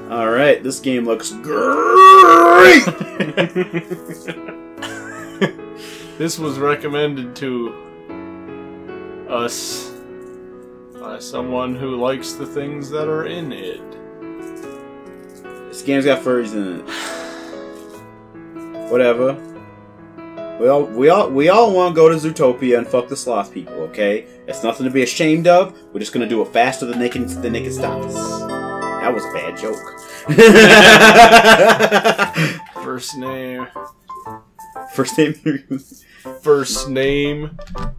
Alright, this game looks great! This was recommended to us by someone who likes the things that are in it. This game's got furries in it. Whatever. We all want to go to Zootopia and fuck the sloth people, okay? It's nothing to be ashamed of. We're just gonna do it faster than they can stop us. That was a bad joke. First name. First name. First name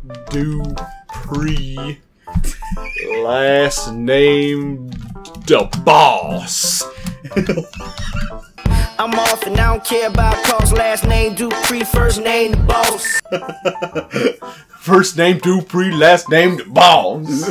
Dupree. Last name the boss. I'm off and I don't care about calls. Last name Dupree, first name the boss. First name Dupree, last name the boss.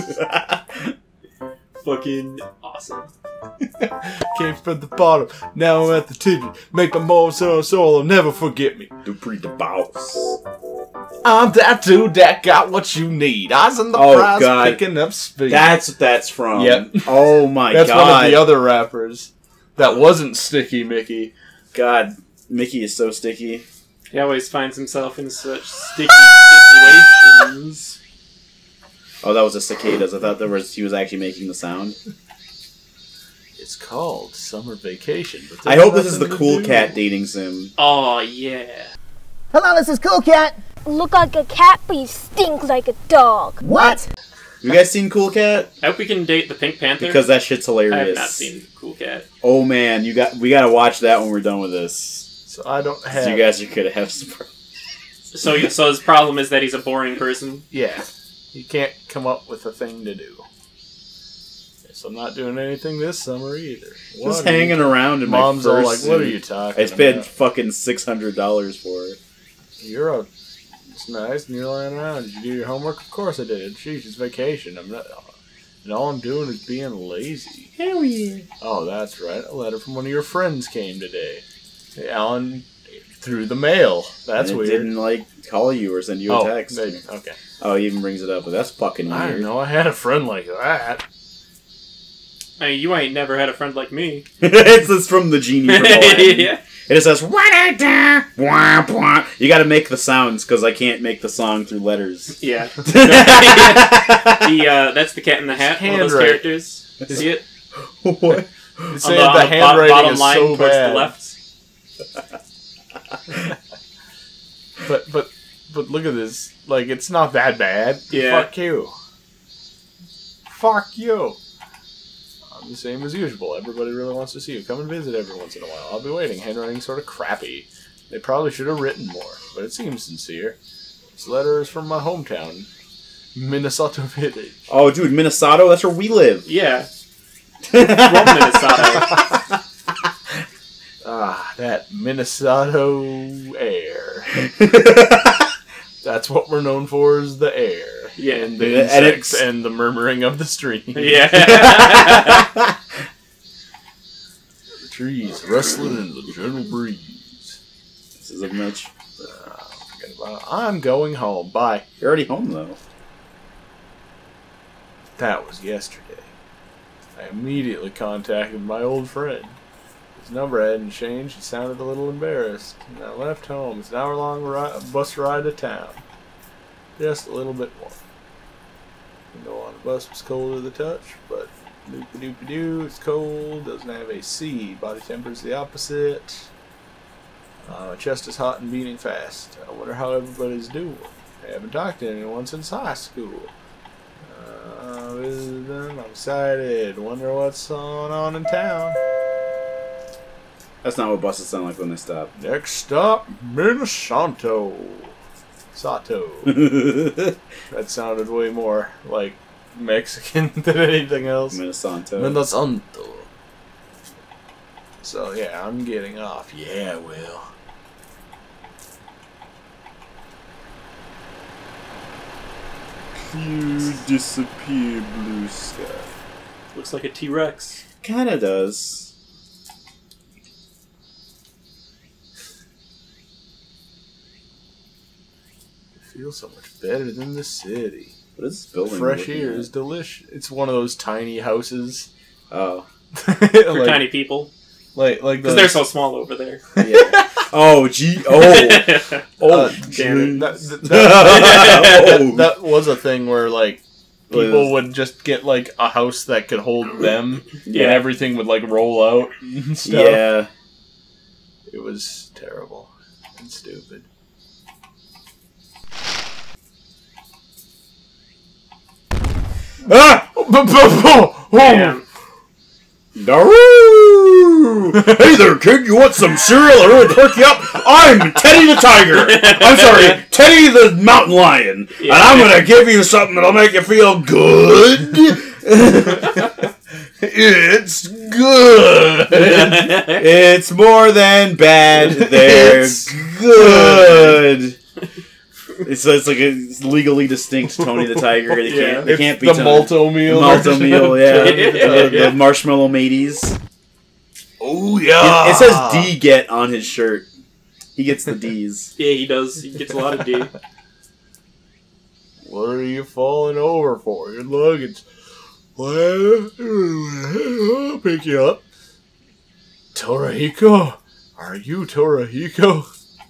Fucking awesome. Came from the bottom, now I'm at the tip. Make my more so they'll never forget me. Dupree the boss. I'm that dude that got what you need. I was in the prize picking up speed. That's what that's from. Yep. Oh my That's god. That's one of the other rappers. That wasn't Sticky Mickey. God, Mickey is so sticky. He always finds himself in such sticky situations. Oh, that was a cicadas. I thought he was actually making the sound. It's called Summer Vacation. But I hope this is the Cool Cat dating sim. Oh, yeah. Hello, this is Cool Cat. Look like a cat, but you stink like a dog. What? You guys seen Cool Cat? I hope we can date the Pink Panther. Because that shit's hilarious. I have not seen Cool Cat. Oh man, we gotta watch that when we're done with this. So I don't have. So you guys could have some. So his problem is that he's a boring person. Yeah, he can't come up with a thing to do. So I'm not doing anything this summer either. Just hanging around in Mom's my first all like, "What are you talking I spent about? fucking $600 for it." It's nice, and you're lying around. Did you do your homework? Of course I did. Sheesh, it's vacation. And all I'm doing is being lazy. Hell yeah. Oh, that's right. A letter from one of your friends came today. Hey, Alan, through the mail. That's weird. Didn't call you or send you a text. Okay. Oh, he even brings it up, but that's fucking weird. I didn't know I had a friend like that. Hey, you ain't never had a friend like me. It's from the genie from Aladdin. Yeah. It just says, wah, wah. You gotta make the sounds, because I can't make the song through letters. Yeah. That's the Cat in the Hat, one of those characters. See it? What? It's saying the handwriting bottom is line so towards bad. the left. But look at this. Like, it's not that bad. Yeah. Fuck you. Fuck you. I'm the same as usual. Everybody really wants to see you. Come and visit every once in a while. I'll be waiting. Handwriting's sort of crappy. They probably should have written more, but it seems sincere. This letter is from my hometown, Minnesota Village. Oh, dude, Minnesota? That's where we live. Yeah. From Minnesota. Ah, that Minnesota air. That's what we're known for, is the air. Yeah. And the insects and the murmuring of the stream. Yeah. The trees rustling in the gentle breeze. This isn't much. Forget about it. I'm going home. Bye. You're already home, though. That was yesterday. I immediately contacted my old friend. His number hadn't changed. He sounded a little embarrassed. And I left home. It's an hour-long bus ride to town. Just a little bit more. The window on the bus was cold to the touch, but doop-a-doop-a-doo, it's cold, doesn't have AC. Body temperature's the opposite. My chest is hot and beating fast. I wonder how everybody's doing. I haven't talked to anyone since high school. I'm excited. Wonder what's going on in town. That's not what buses sound like when they stop. Next stop, Minnesota. Sato. That sounded way more like Mexican than anything else. Minnesota. So yeah, I'm getting off. Yeah, I will. You disappear, blue sky. Looks like a T-Rex. Kinda does. It feels so much better than the city. What is this building? Fresh air is delicious. It's one of those tiny houses. Oh. For tiny people. Like because they're so small over there. Yeah. Oh, gee. Oh. Damn it. That was a thing where, like, people would just get, like, a house that could hold them, and everything would, like, roll out and stuff. Yeah. It was terrible and stupid. Ah! Damn. Daru! Hey there, kid, you want some cereal or really perk you up? I'm Teddy the Tiger! I'm sorry, Teddy the Mountain Lion! Yeah. And I'm gonna give you something that'll make you feel good! It's good! It's more than bad, they're good! It's like it's legally distinct Tony the Tiger. They can't be the Malto meal. Malto meal, yeah. The marshmallow mateys. Oh yeah. It says D get on his shirt. He gets the D's. Yeah, he does. He gets a lot of D. What are you falling over for? Your luggage. Well, I'll pick you up. Torahiko? Are you Torahiko?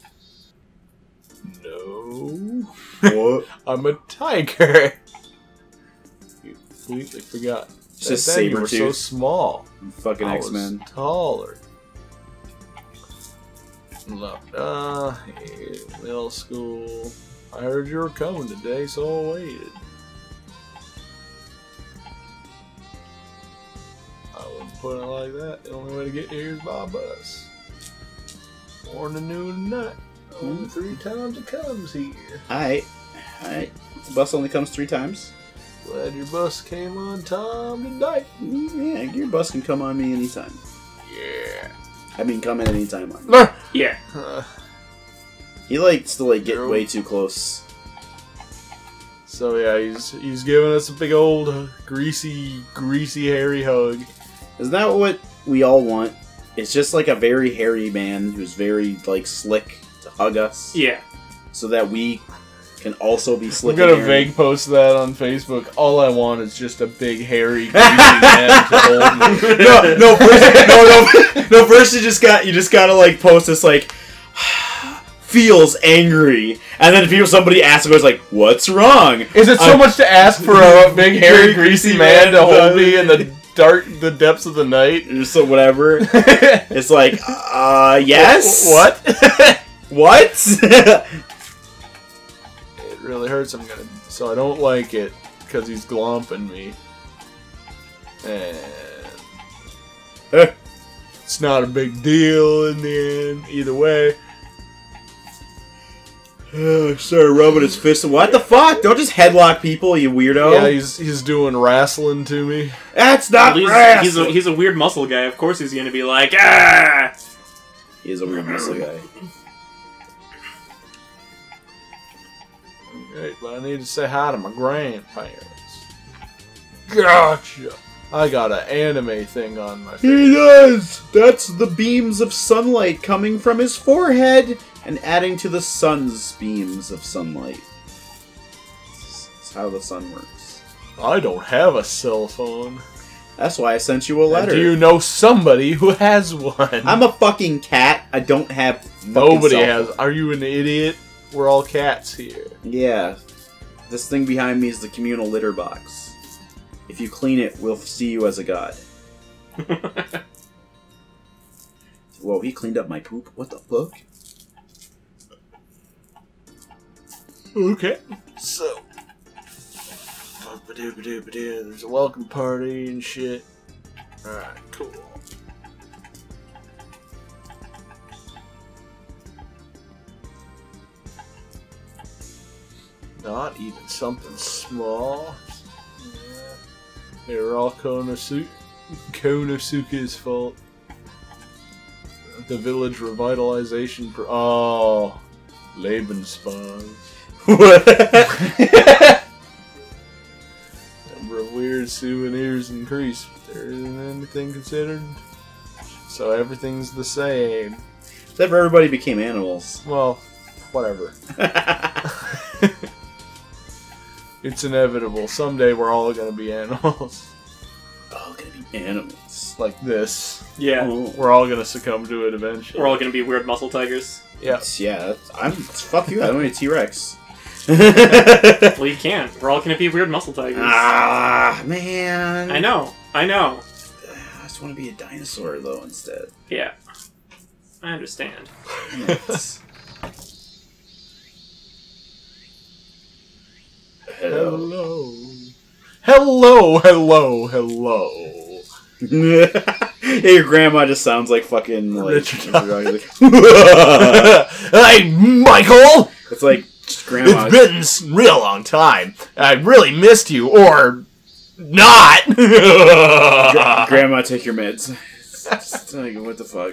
No. What? I'm a tiger. You completely forgot. It's just Back then you were Sabretooth. so small. Fucking I X-Men. was taller. Look, hey, middle school. I heard you were coming today, so I waited. I wouldn't put it like that. The only way to get here is by bus. Morning, noon, and night. Only 3 times it comes here. Alright. The bus only comes 3 times. Glad your bus came on time tonight. Yeah, your bus can come on me anytime. Yeah. I mean, come in anytime on me. Yeah. He likes to get way too close. So yeah, he's giving us a big old greasy hairy hug. Isn't that what we all want? It's just like a very hairy man who's very slick to hug us. Yeah. So that we can also be slick. I'm gonna and hairy. vague post that on Facebook. All I want is just a big hairy greasy man to hold me. No. First you just gotta post this feels angry, and then somebody asks, goes what's wrong? Is it so much to ask for a big hairy greasy man to hold me in the depths of the night? Just whatever. It's yes. What? What? It really hurts. So I don't like it because he's glomping me, and it's not a big deal in the end. Either way. Started rubbing his fist. What the fuck? Don't just headlock people, you weirdo. Yeah, he's doing wrestling to me. That's not wrestling. He's a weird muscle guy. Of course he's gonna be like, ah! He is a weird muscle guy. Right, but I need to say hi to my grandparents. Gotcha! I got an anime thing on my face. He does! That's the beams of sunlight coming from his forehead and adding to the sun's beams of sunlight. That's how the sun works. I don't have a cell phone. That's why I sent you a letter. And do you know somebody who has one? I'm a fucking cat. I don't have Nobody cell has. phone. Are you an idiot? We're all cats here. Yeah. This thing behind me is the communal litter box. If you clean it, we'll see you as a god. Whoa, he cleaned up my poop? What the fuck? Okay. So. There's a welcome party and shit. Alright, cool. Not even something small. Yeah. They were all Konosuke's fault. The village revitalization Lebensborn. Number of weird souvenirs increased. There isn't anything considered. So everything's the same. Except for everybody became animals. Well, whatever. It's inevitable. Someday we're all gonna be animals. All gonna be animals. like this. Yeah. We're all gonna succumb to it eventually. We're all gonna be weird muscle tigers. Yeah. Yeah, fuck you. I don't need a T-Rex. Well, you can't. We're all gonna be weird muscle tigers. Ah, man. I know. I just want to be a dinosaur, though, instead. Yeah. I understand. Hello. Hello, hello, hello. Hey, your grandma just sounds like fucking like Richard. Hey, Michael! It's like grandma. It's been a real long time. I really missed you, or not. Grandma, take your meds. Just like, what the fuck?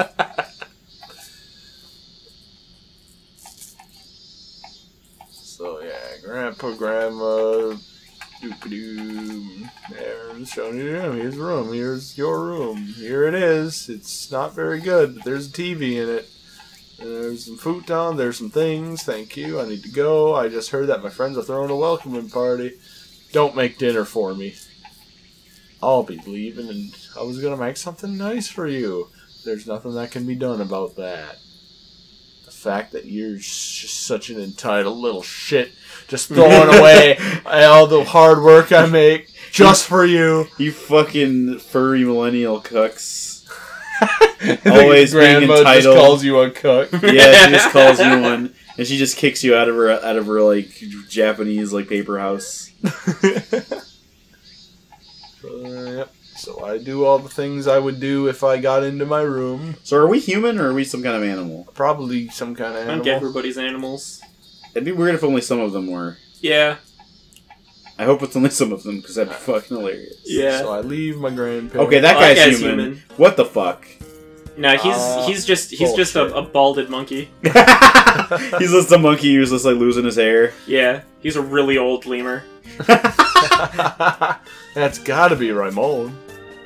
So yeah, Grandpa, Grandma, doop-a-doo. There's showing you here's the room. Here's your room. Here it is. It's not very good, but there's a TV in it. There's some futon. There's some things. Thank you. I need to go. I just heard that my friends are throwing a welcoming party. Don't make dinner for me. I'll be leaving, and I was gonna make something nice for you. There's nothing that can be done about that. The fact that you're just such an entitled little shit, just throwing away all the hard work I make just for you. You fucking furry millennial cucks. Always being Grandma entitled. just calls you a cuck. Yeah, she just calls you one, and she just kicks you out of her like Japanese like paper house. Yep. So I do all the things I would do if I got into my room. So are we human or are we some kind of animal? Probably some kind of I animal. think everybody's animals. It'd be weird if only some of them were. Yeah. I hope it's only some of them because that'd be fucking hilarious. Yeah. So I leave my grandparents. Okay, that Oh, guy's that guy's human. human. What the fuck? No, he's just a balded monkey. He's just a monkey who's just like losing his hair. Yeah. He's a really old lemur. That's gotta be Ramon.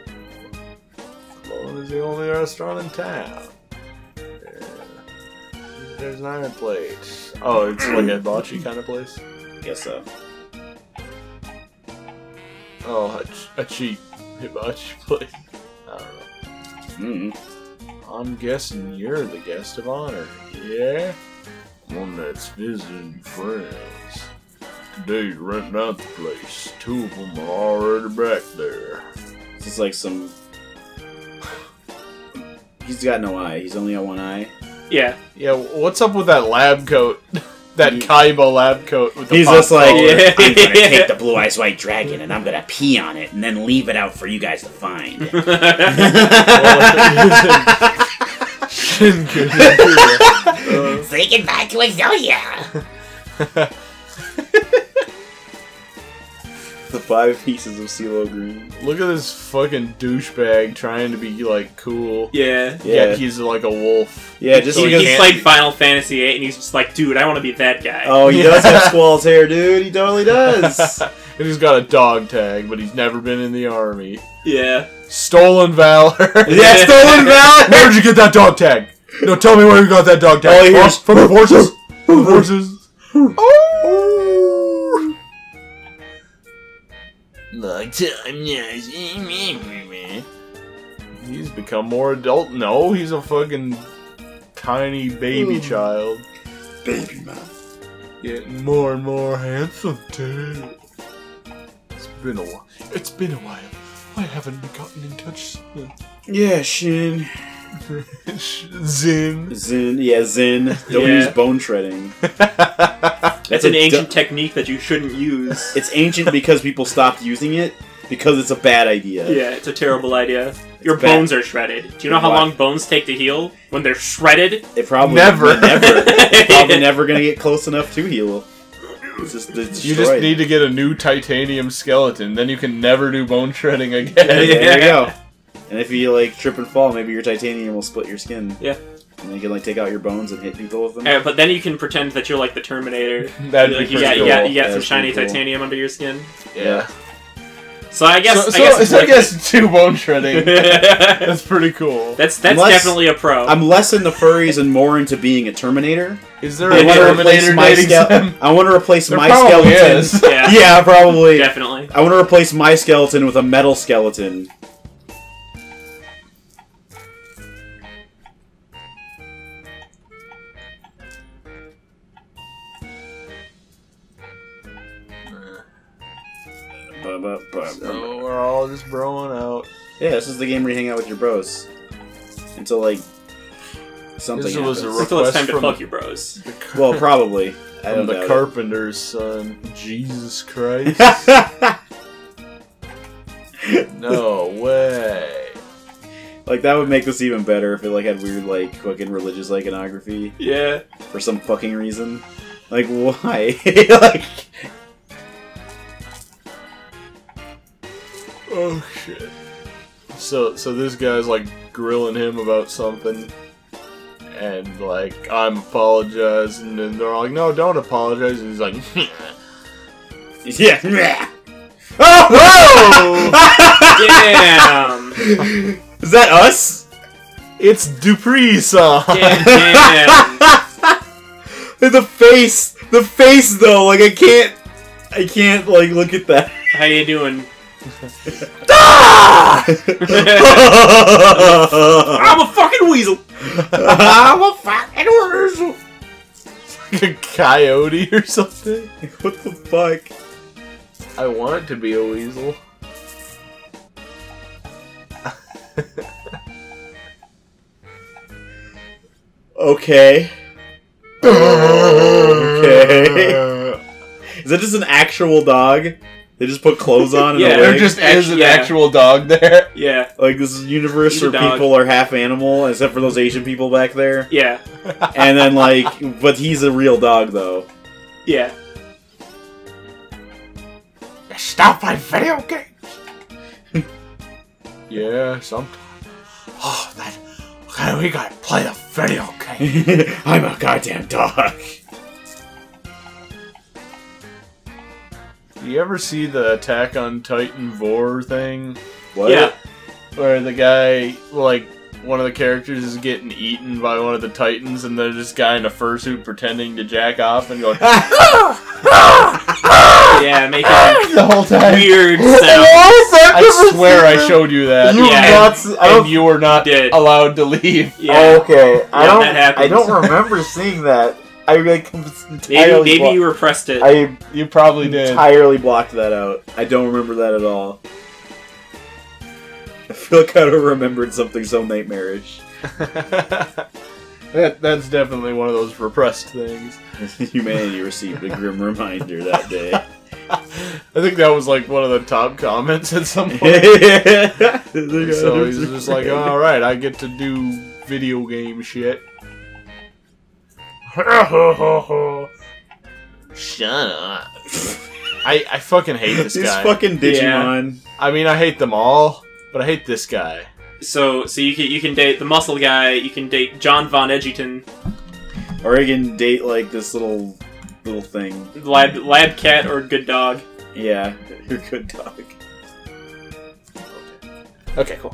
Ramon is the only restaurant in town. Yeah. There's an iron plate. Oh, it's like a hibachi kind of place? Guess so. Oh, a cheap hibachi place. I don't know. I'm guessing you're the guest of honor. Yeah? One that's visiting friends. Today's renting out the place. 2 of them are already back there. This is like some... He's got no eye. He's only got one eye. Yeah. Yeah, what's up with that lab coat? That Kaiba lab coat with the He's pop just like, collar. Yeah. I'm gonna take the blue eyes white dragon and I'm gonna pee on it and then leave it out for you guys to find. Say goodbye to Azoya. The 5 pieces of CeeLo Green. Look at this fucking douchebag trying to be, like, cool. Yeah. Yeah. Yet he's like a wolf. Yeah, just So because... He's played Final Fantasy VIII and he's just like, dude, I want to be that guy. Oh, he does have Squall's hair, dude. He totally does. And he's got a dog tag, but he's never been in the army. Yeah. Stolen valor. Yeah, stolen valor. Where'd you get that dog tag? No, tell me where you got that dog tag. All he hears- From the horses. From the horses. Oh. Long time no see. He's become more adult. No, he's a fucking tiny baby child. Baby man. Getting more and more handsome too. It's been a while. It's been a while. I haven't gotten in touch. Yeah, Shin. Zin. Zin. Yeah, Zin. Don't Yeah. use bone shredding. That's an ancient technique that you shouldn't use. It's ancient because people stopped using it because it's a bad idea. Yeah, it's a terrible idea. Your bad. bones are shredded. Do you know how Why? long bones take to heal? When they're shredded? It probably Never. They're probably never gonna get close enough to heal. It's just it's You just need to get a new titanium skeleton, then you can never do bone shredding again. There you go. And if you like trip and fall, maybe your titanium will split your skin. Yeah. And then you can like take out your bones and hit people with them. But then you can pretend that you're like the Terminator. That'd Like be you pretty got cool. you got some That's shiny pretty cool. titanium under your skin. Yeah. So I guess I guess 2 bone shredding. That's pretty cool. that's Unless- definitely a pro. I'm less into furries and more into being a Terminator. Is there I a want to replace Terminator my dating skeleton. sim? I want to replace There my probably skeleton. is. Yeah. Yeah, probably. Definitely. I want to replace my skeleton with a metal skeleton. So we're all just broing out. Yeah, this is the game where you hang out with your bros. Until, like, something This was a happens. Until it's time to from- fuck your bros. Well, probably. I From don't the doubt carpenter's son. Jesus Christ. it. No way. Like, that would make this even better if it, like, had weird, like, fucking religious iconography. Yeah. For some fucking reason. Like, why? Like... Oh shit. So this guy's like grilling him about something, and like I'm apologizing, and they're like, no, don't apologize, and he's like, Yeah. oh, Damn. Is that us? it's Dupree's song. Damn. The face though, like I can't like look at that. How you doing? I'm a fucking weasel. I'm a fucking weasel. Like a coyote or something. What the fuck? I want it to be a weasel. Okay. Okay. Is that just an actual dog? They just put clothes on and Yeah, a There wig? just is an Yeah. actual dog there. Yeah. Like this universe He's a where dog. people are half animal, except for those Asian people back there. Yeah. And then like, but he's a real dog though. Yeah. Stop playing video games. Yeah, sometimes. Oh, okay, we gotta play a video game. I'm a goddamn dog. You ever see the Attack on Titan Vor thing? What? Yeah. Where the guy, like, one of the characters is getting eaten by one of the Titans, and there's this guy in a fursuit pretending to jack off and going, Yeah, making the whole time. weird sounds. I swear I showed you that. Yeah. And you were not did. allowed to leave. Yeah. Okay. that happens. I don't remember seeing that. I like entirely Maybe you repressed it. You probably did. entirely blocked that out. I don't remember that at all. I feel like I would have remembered something so nightmarish. That's definitely one of those repressed things. Humanity received a grim reminder that day. I think that was like one of the top comments at some point. So he's just like, alright, I get to do video game shit. Shut up. I fucking hate this These guy. fucking Digimon. I mean, I hate them all, but I hate this guy. So you can date the muscle guy. You can date John Von Edgerton, Or you can date like this little thing. lab cat, or good dog. Yeah, you're a good dog. Okay, cool.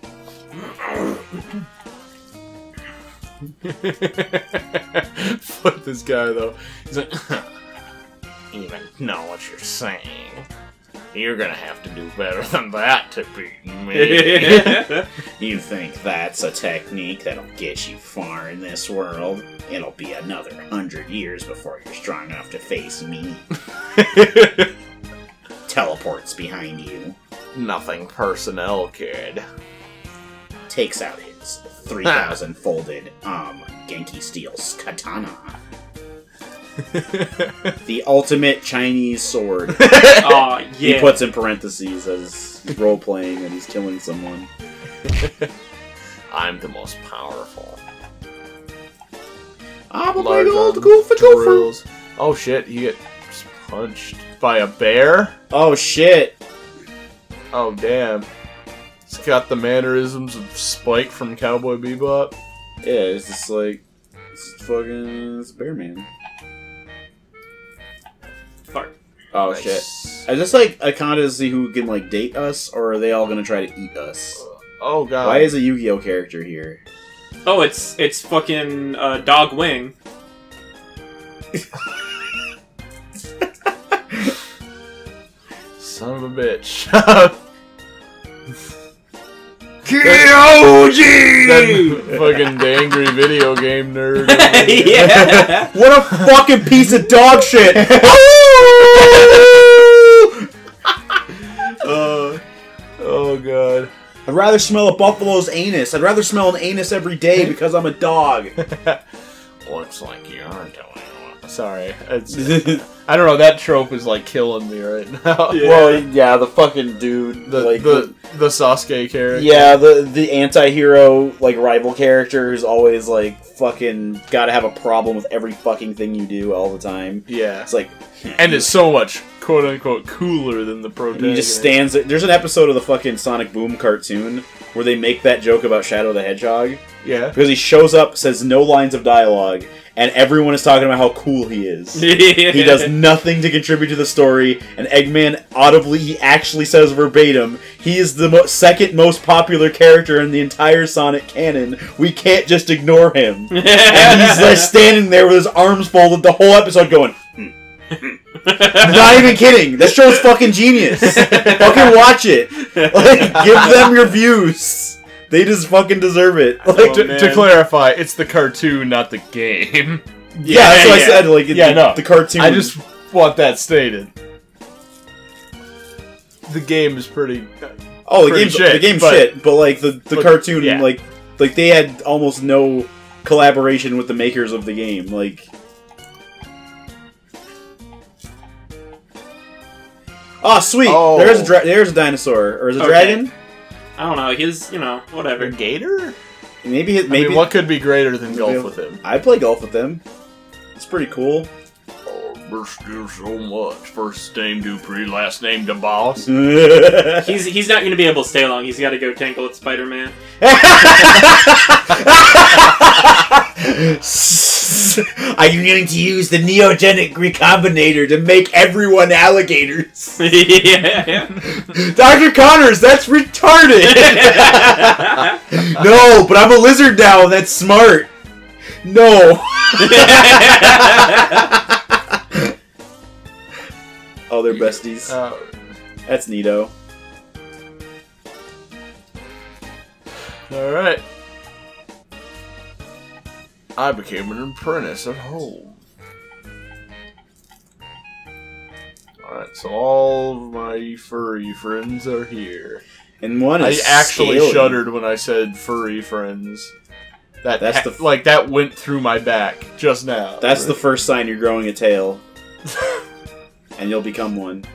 Fuck this guy though. He's like, even know what you're saying. You're gonna have to do better than that to beat me. You think that's a technique that'll get you far in this world? It'll be another 100 years before you're strong enough to face me. Teleports behind you. Nothing personnel, kid. Takes out his 3,000 folded, Genki Steel's katana. The ultimate Chinese sword. Oh, yeah. He puts in parentheses as he's role-playing and he's killing someone. I'm the most powerful. I'm a Large big old arm goofy gopher. drills. Oh shit, he gets punched by a bear? Oh shit. Oh damn. It's got the mannerisms of Spike from Cowboy Bebop. Yeah, it's just like, it's Bear Man. Fart. Oh Nice. shit. I just like, I kind of see who can like date us, or are they all gonna try to eat us? Oh god. Why is a Yu-Gi-Oh character here? Oh, it's fucking Dog Wing. Son of a bitch. That fucking angry video game nerd. Yeah. What a fucking piece of dog shit! god. I'd rather smell a buffalo's anus. I'd rather smell an anus every day because I'm a dog. Looks like you aren't doing it. Sorry. I don't know, that trope is like killing me right now. Yeah. Well, yeah, the fucking dude. The Sasuke character. Yeah, the anti-hero, like, rival character who's always, like, fucking gotta have a problem with every fucking thing you do all the time. Yeah. It's like... And it's so much, quote-unquote, cooler than the protagonist. He just stands there. There's an episode of the fucking Sonic Boom cartoon where they make that joke about Shadow the Hedgehog. Yeah. Because he shows up, says no lines of dialogue, and everyone is talking about how cool he is. He does nothing to contribute to the story, and Eggman audibly, he actually says verbatim, he is the second most popular character in the entire Sonic canon. We can't just ignore him. And he's like standing there with his arms folded the whole episode going, Not even kidding. That show's fucking genius. Fucking watch it. Like, give them your views. They just fucking deserve it. Like, to clarify, it's the cartoon, not the game. Yeah, that's what I said. Like, the cartoon. I just want that stated. The game is pretty. Oh, pretty the game's shit. But like the cartoon, yeah. like they had almost no collaboration with the makers of the game. Like, oh sweet, there's a dinosaur, or is it a dragon? I don't know. He's whatever. A gator? Maybe. I mean, what could be greater than golf with him? I play golf with him. It's pretty cool. Oh, missed you so much. First name Dupree, last name DeBoss. He's not going to be able to stay long. He's got to go tangle with Spider-Man. I'm going to use the neogenic recombinator to make everyone alligators. Yeah. Dr. Connors, that's retarded. No, but I'm a lizard now, and that's smart. No. Oh, they're besties. That's neato. Alright. I became an apprentice at home. Alright, so all of my furry friends are here. And one is I actually scaly. shuddered when I said furry friends. That's that went through my back just now. That's the first sign you're growing a tail. And you'll become one.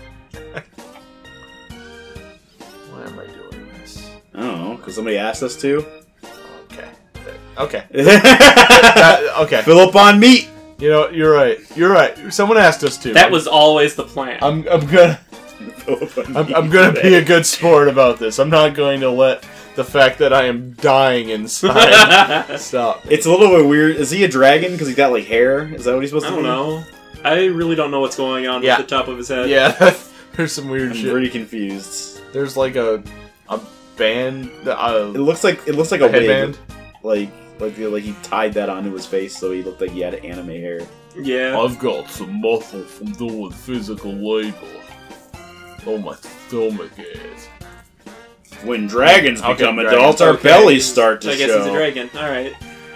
Why am I doing this? I don't know, because somebody asked us to. Okay. Okay. Fill up on meat. You know, you're right. You're right. Someone asked us to. That was always the plan. I'm gonna be a good sport about this. I'm not going to let the fact that I am dying inside stop me. It's a little bit weird. Is he a dragon because he's got like hair? Is that what he's supposed to be? I don't know. I really don't know what's going on with the top of his head. Yeah, there's some weird shit. I'm pretty confused. There's like a band. It looks like a headband. Wig. Like he tied that onto his face so he looked like he had anime hair. Yeah. I've got some muscle from doing physical labor. Oh, my stomach is. When dragons become adults, our bellies start to show. I guess he's a dragon. Alright.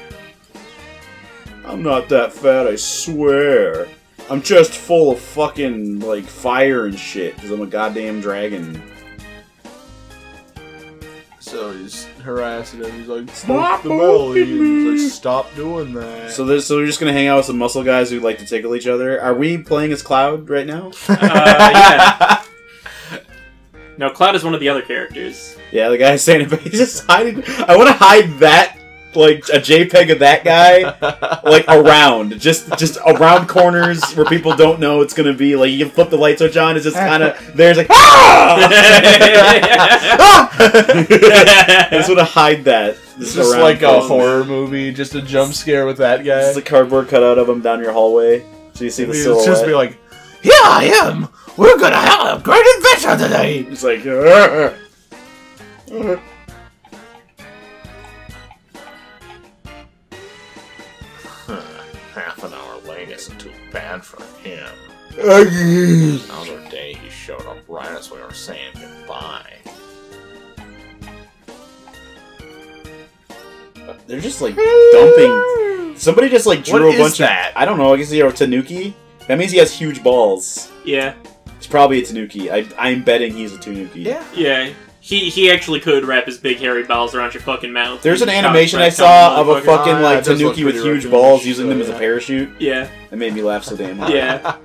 I'm not that fat, I swear. I'm just full of fucking, like, fire and shit, because I'm a goddamn dragon. So he's harassing him. He's like, "Stop the belly!" And he's like, "Stop doing that." So we're just gonna hang out with some muscle guys who like to tickle each other. Are we playing as Cloud right now? Yeah. No, Cloud is one of the other characters. Yeah, the guy saying it, he's just hiding. I want to hide that, like a JPEG of that guy, like around, just around corners where people don't know it's gonna be. Like you can flip the light switch on. It's just kind of there's like ah! I just want to hide that. It's just like a horror movie, just a jump scare with that guy. It's a cardboard cutout of him down your hallway, so you see the silhouette. Just be like, "Here I am. We're gonna have a great adventure today." It's like. Half an hour late isn't too bad for him. Another day he showed up right as we were saying goodbye. They're just like dumping. Somebody just like drew What a bunch is that? of. I don't know. I guess he's a Tanuki. That means he has huge balls. Yeah. It's probably a Tanuki. I'm betting he's a Tanuki. Yeah. Yeah. He actually could wrap his big hairy balls around your fucking mouth. There's an You animation I cock saw of a motherfucker. fucking like it does look tanuki with pretty huge raccoonish, balls using them so as a yeah. parachute. Yeah. That made me laugh so damn hard. Yeah.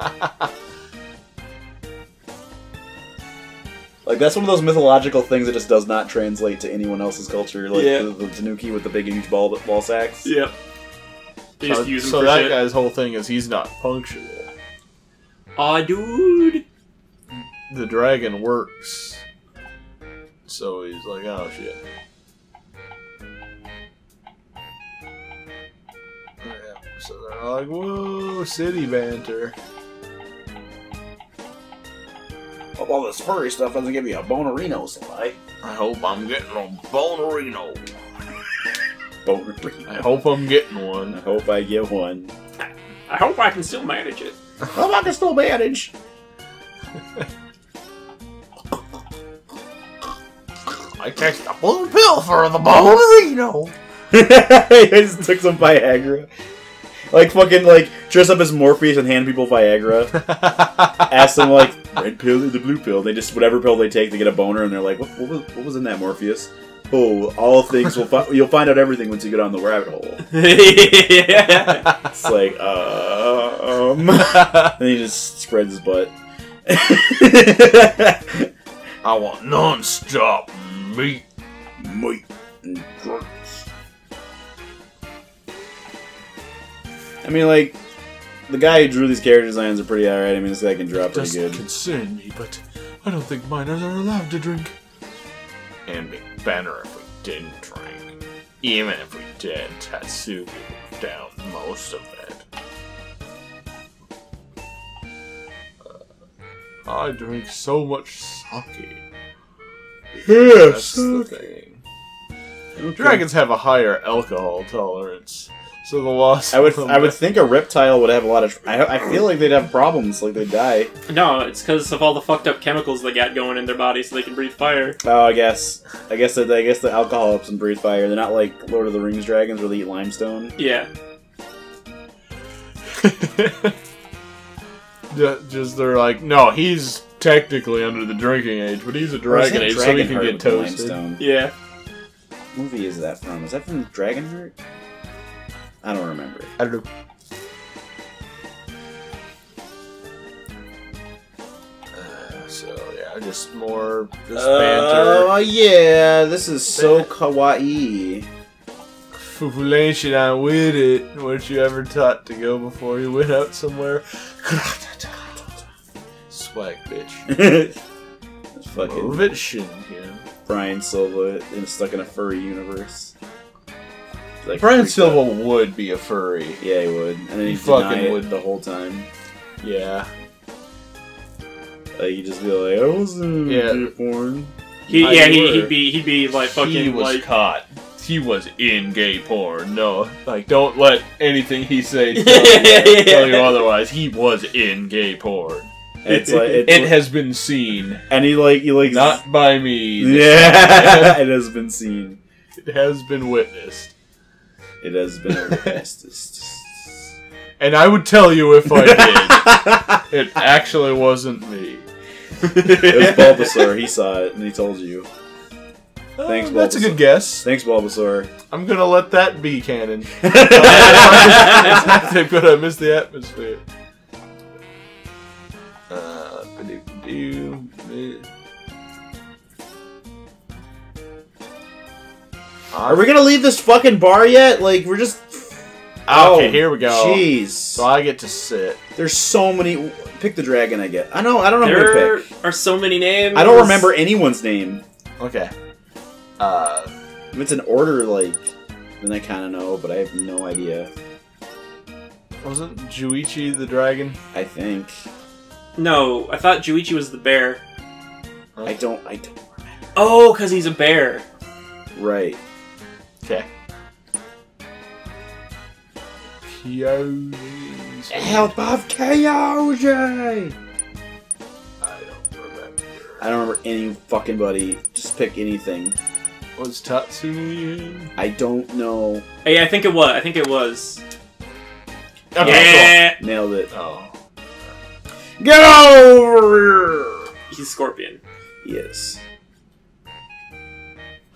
Like, that's one of those mythological things that just does not translate to anyone else's culture. Like, Yeah. the tanuki with the big, huge ball sacks. Yep. They just use him So for that shit. guy's whole thing is he's not punctual. Aw, dude. The dragon works. So he's like, oh shit. Yeah, so they're like, whoa, city banter. Hope all this furry stuff doesn't give you a bonerino, Sly. I hope I'm getting a bonerino. Bonerino. I hope I'm getting one. I hope I get one. I hope I can still manage it. I hope I can still manage. I take a blue pill for the bonerino. He just took some Viagra. Like, fucking, like, dress up as Morpheus and hand people Viagra. Ask them, like, red pill or the blue pill. They just, whatever pill they take, they get a boner, and they're like, what was in that, Morpheus? Oh, all things you'll find out everything once you get on the rabbit hole. Yeah. It's like, and he just spreads his butt. I want non-stop meat. Meat and drugs. I mean, like, the guy who drew these character designs are pretty alright. I mean, this guy can draw pretty Doesn't good. concern me, but I don't think minors are allowed to drink. And be better if we didn't drink. Even if we did, Tatsuki would down most of it. I drink so much sake. That's the thing. Okay. Dragons have a higher alcohol tolerance, so the loss. I would think a reptile would have a lot of. I feel like they'd have problems, like they'd die. No, it's because of all the fucked up chemicals they got going in their body so they can breathe fire. Oh, I guess the alcohol helps them breathe fire. They're not like Lord of the Rings dragons where they eat limestone. Yeah. Just they're like, no, he's technically under the drinking age, but he's a dragon age, so he can get toasted. Limestone. Yeah. What movie is that from? Is that from Dragonheart? I don't remember. I don't know. So yeah, just more banter. Oh yeah, this is so kawaii. Fufulation, I'm with it. Weren't you ever taught to go before you went out somewhere? Swag, bitch. It's fucking Motivation, yeah. Brian Silva stuck in a furry universe. Like, Brian freaked Silva out. would be a furry. Yeah, he would, and then He he'd fucking deny it would. the whole time. Yeah. Like, he'd just be like, "I wasn't gay porn." He'd be like fucking he was like caught. He was in gay porn. No, like don't let anything he says tell you otherwise. He was in gay porn. It's like It has been seen, and he like not by me. Yeah, it has been seen. It has been witnessed. It has been witnessed. And I would tell you if I did. It actually wasn't me. It was Bulbasaur. He saw it and he told you. Thanks, Bulbasaur. That's a good guess. Thanks, Bulbasaur. I'm gonna let that be canon. But I missed the atmosphere. Are we gonna leave this fucking bar yet? Like, we're just... Okay, here we go. Jeez. So I get to sit. There's so many... Pick the dragon I get. I don't know who to there pick. are so many names. I don't remember anyone's name. Okay. If it's an order, like, then I kind of know, but I have no idea. Wasn't Juichi the dragon? I think. No, I thought Juichi was the bear. I don't remember. Oh, because he's a bear. Right. Okay. Kyoji. Help of Kyoji! I don't remember. I don't remember any fucking buddy. Just pick anything. Was Tatsumi in? I don't know. Hey, I think it was. Okay, Yeah. Nailed it. cool. Oh. Get over here! He's Scorpion. Yes.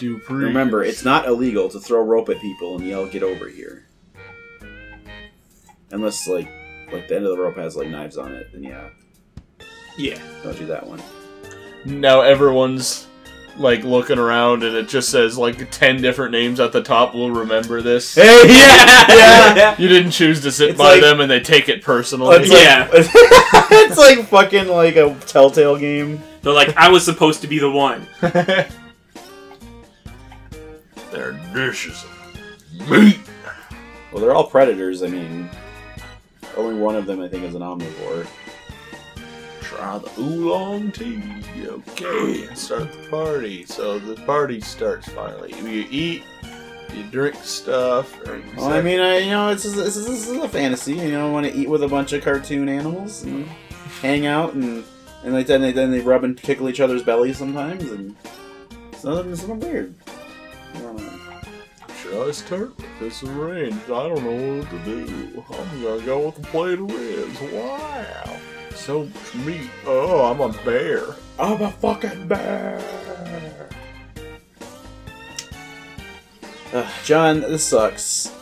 Dupree. Remember, it's not illegal to throw rope at people and yell, "Get over here." Unless, like the end of the rope has, like, knives on it, then yeah. Yeah. Don't do that one. Now everyone's, like, looking around and it just says, like, 10 different names at the top. We'll remember this. Hey, yeah! You didn't choose to sit It's by like- them and they take it personally. It's like, it's like fucking, like, a Telltale game. They're like, I was supposed to be the one. They're dishes of meat. Well, they're all predators, I mean. Only one of them, I think, is an omnivore. Try the oolong tea. Okay, start the party. So the party starts finally. You eat, you drink stuff. Well, I mean, you know, this is a fantasy. You know, want to eat with a bunch of cartoon animals and hang out, and like then they rub and tickle each other's bellies sometimes, and it's nothing weird. I don't know. Should I start with this arranged? I don't know what to do. I'm gonna go with the plate of ribs. Wow. So much meat. Oh, I'm a bear. I'm a fucking bear. John, this sucks.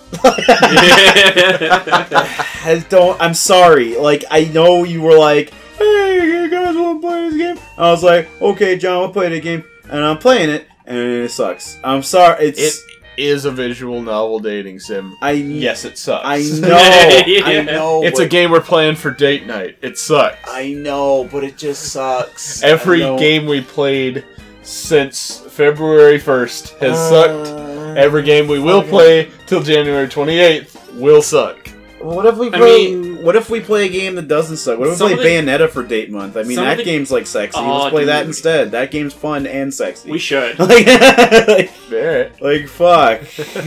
I'm sorry. Like, I know you were like, hey, you guys want to play this game? I was like, okay, John, we'll play the game. And I'm playing it, and it sucks. I'm sorry. It is a visual novel dating sim. Yes, it sucks. I know. I know. It's a game we're playing for date night. It sucks. I know, but it just sucks. Every game we played since February 1st has sucked. Every game we will play till January 28th will suck. What if we play? What if we play a game that doesn't suck? What if we play Bayonetta for date month? I mean, that game's like sexy. Let's play that instead. That game's fun and sexy. We should. like, fuck.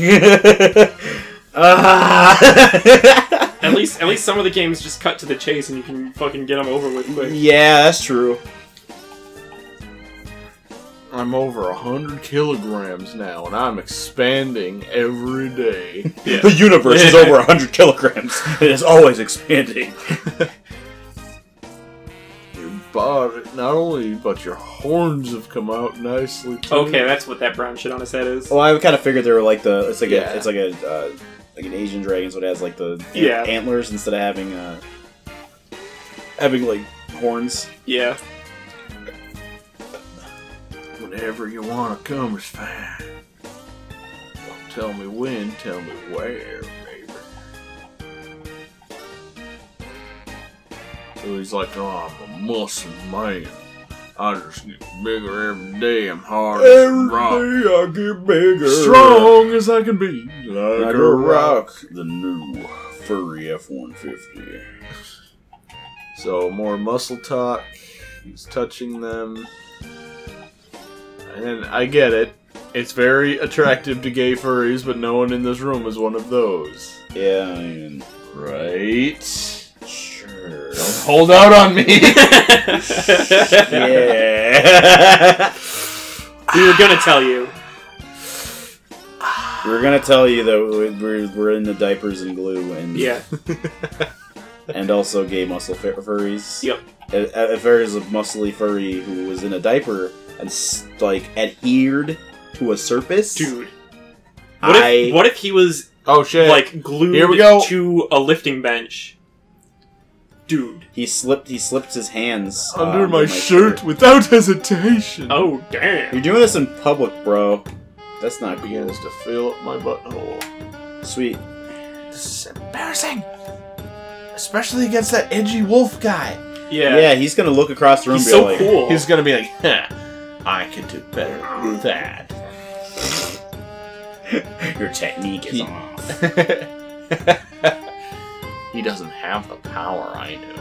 At least some of the games just cut to the chase and you can fucking get them over with quick. Yeah, that's true. I'm over 100 kilograms now, and I'm expanding every day. Yeah. The universe is over 100 kilograms. It is always expanding. Your body, not only, but your horns have come out nicely too. Okay, that's what that brown shit on his head is. Well, I kind of figured they were like it's like an Asian dragon, so it has like the antlers instead of having like horns. Yeah. Whenever you want to come is fine. Don't tell me when, tell me where, baby. So he's like, oh, I'm a muscle man. I just get bigger every day. I'm hard as a rock. Every day I get bigger. Strong as I can be. Like a rock. The new furry F-150. So more muscle talk. He's touching them. And I get it. It's very attractive to gay furries, but no one in this room is one of those. Yeah, I mean... Right? Sure. Don't hold out on me! Yeah. We were gonna tell you. We were gonna tell you that we're in the diapers and glue, and... Yeah. And also gay muscle furries. Yep. If there is a muscly furry who was in a diaper and like adhered to a surface, dude. What if he was like glued Here we go. to a lifting bench? Dude. He slipped his hands under my shirt without hesitation. Oh damn. You're doing this in public, bro. That's not cool. Begins to fill up my butthole. Sweet. This is embarrassing. Especially against that edgy wolf guy. Yeah. Yeah, he's gonna look across the room and He's be so like, cool. He's gonna be like, huh, I can do better than that. Your technique is off. He doesn't have the power I do.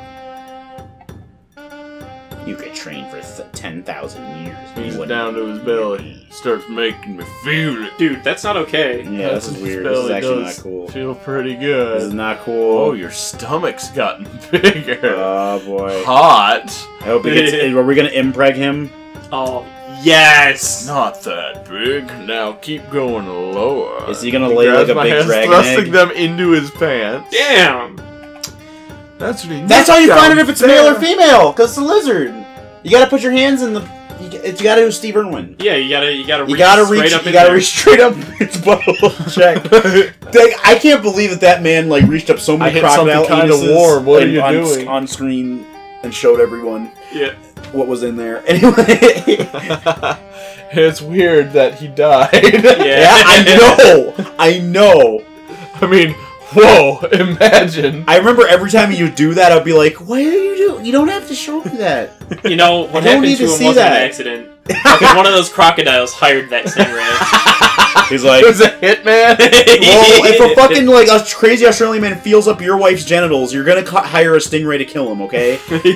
You could train for 10,000 years. He's down to his belly. Starts making me feel it. Dude, that's not okay. Yeah, this is weird. This is actually not cool. Feel pretty good. This is not cool. Oh, your stomach's gotten bigger. Oh boy. Hot. I hope he gets. Are we gonna impreg him? Oh yes. Not that big. Now keep going lower. Is he gonna lay like a big dragon thrusting egg? them into his pants. Damn. That's what he. That's how you find it if it's male or female. Cause it's a lizard. You gotta put your hands in the. You gotta do Steve Irwin. Yeah, you gotta reach straight up its butthole check. I can't believe that man like reached up so many crocodile kind of warm. What are you doing on screen and showed everyone what was in there. Anyway, it's weird that he died. Yeah, I know. I mean, whoa! Imagine. I remember every time you do that, I'd be like, "Why are you doing? You don't have to show me that." You know what happened to him wasn't an accident. Because one of those crocodiles hired that stingray. He's like, "It's a hitman." Well, if a fucking like a crazy Australian man feels up your wife's genitals, you're gonna hire a stingray to kill him, okay?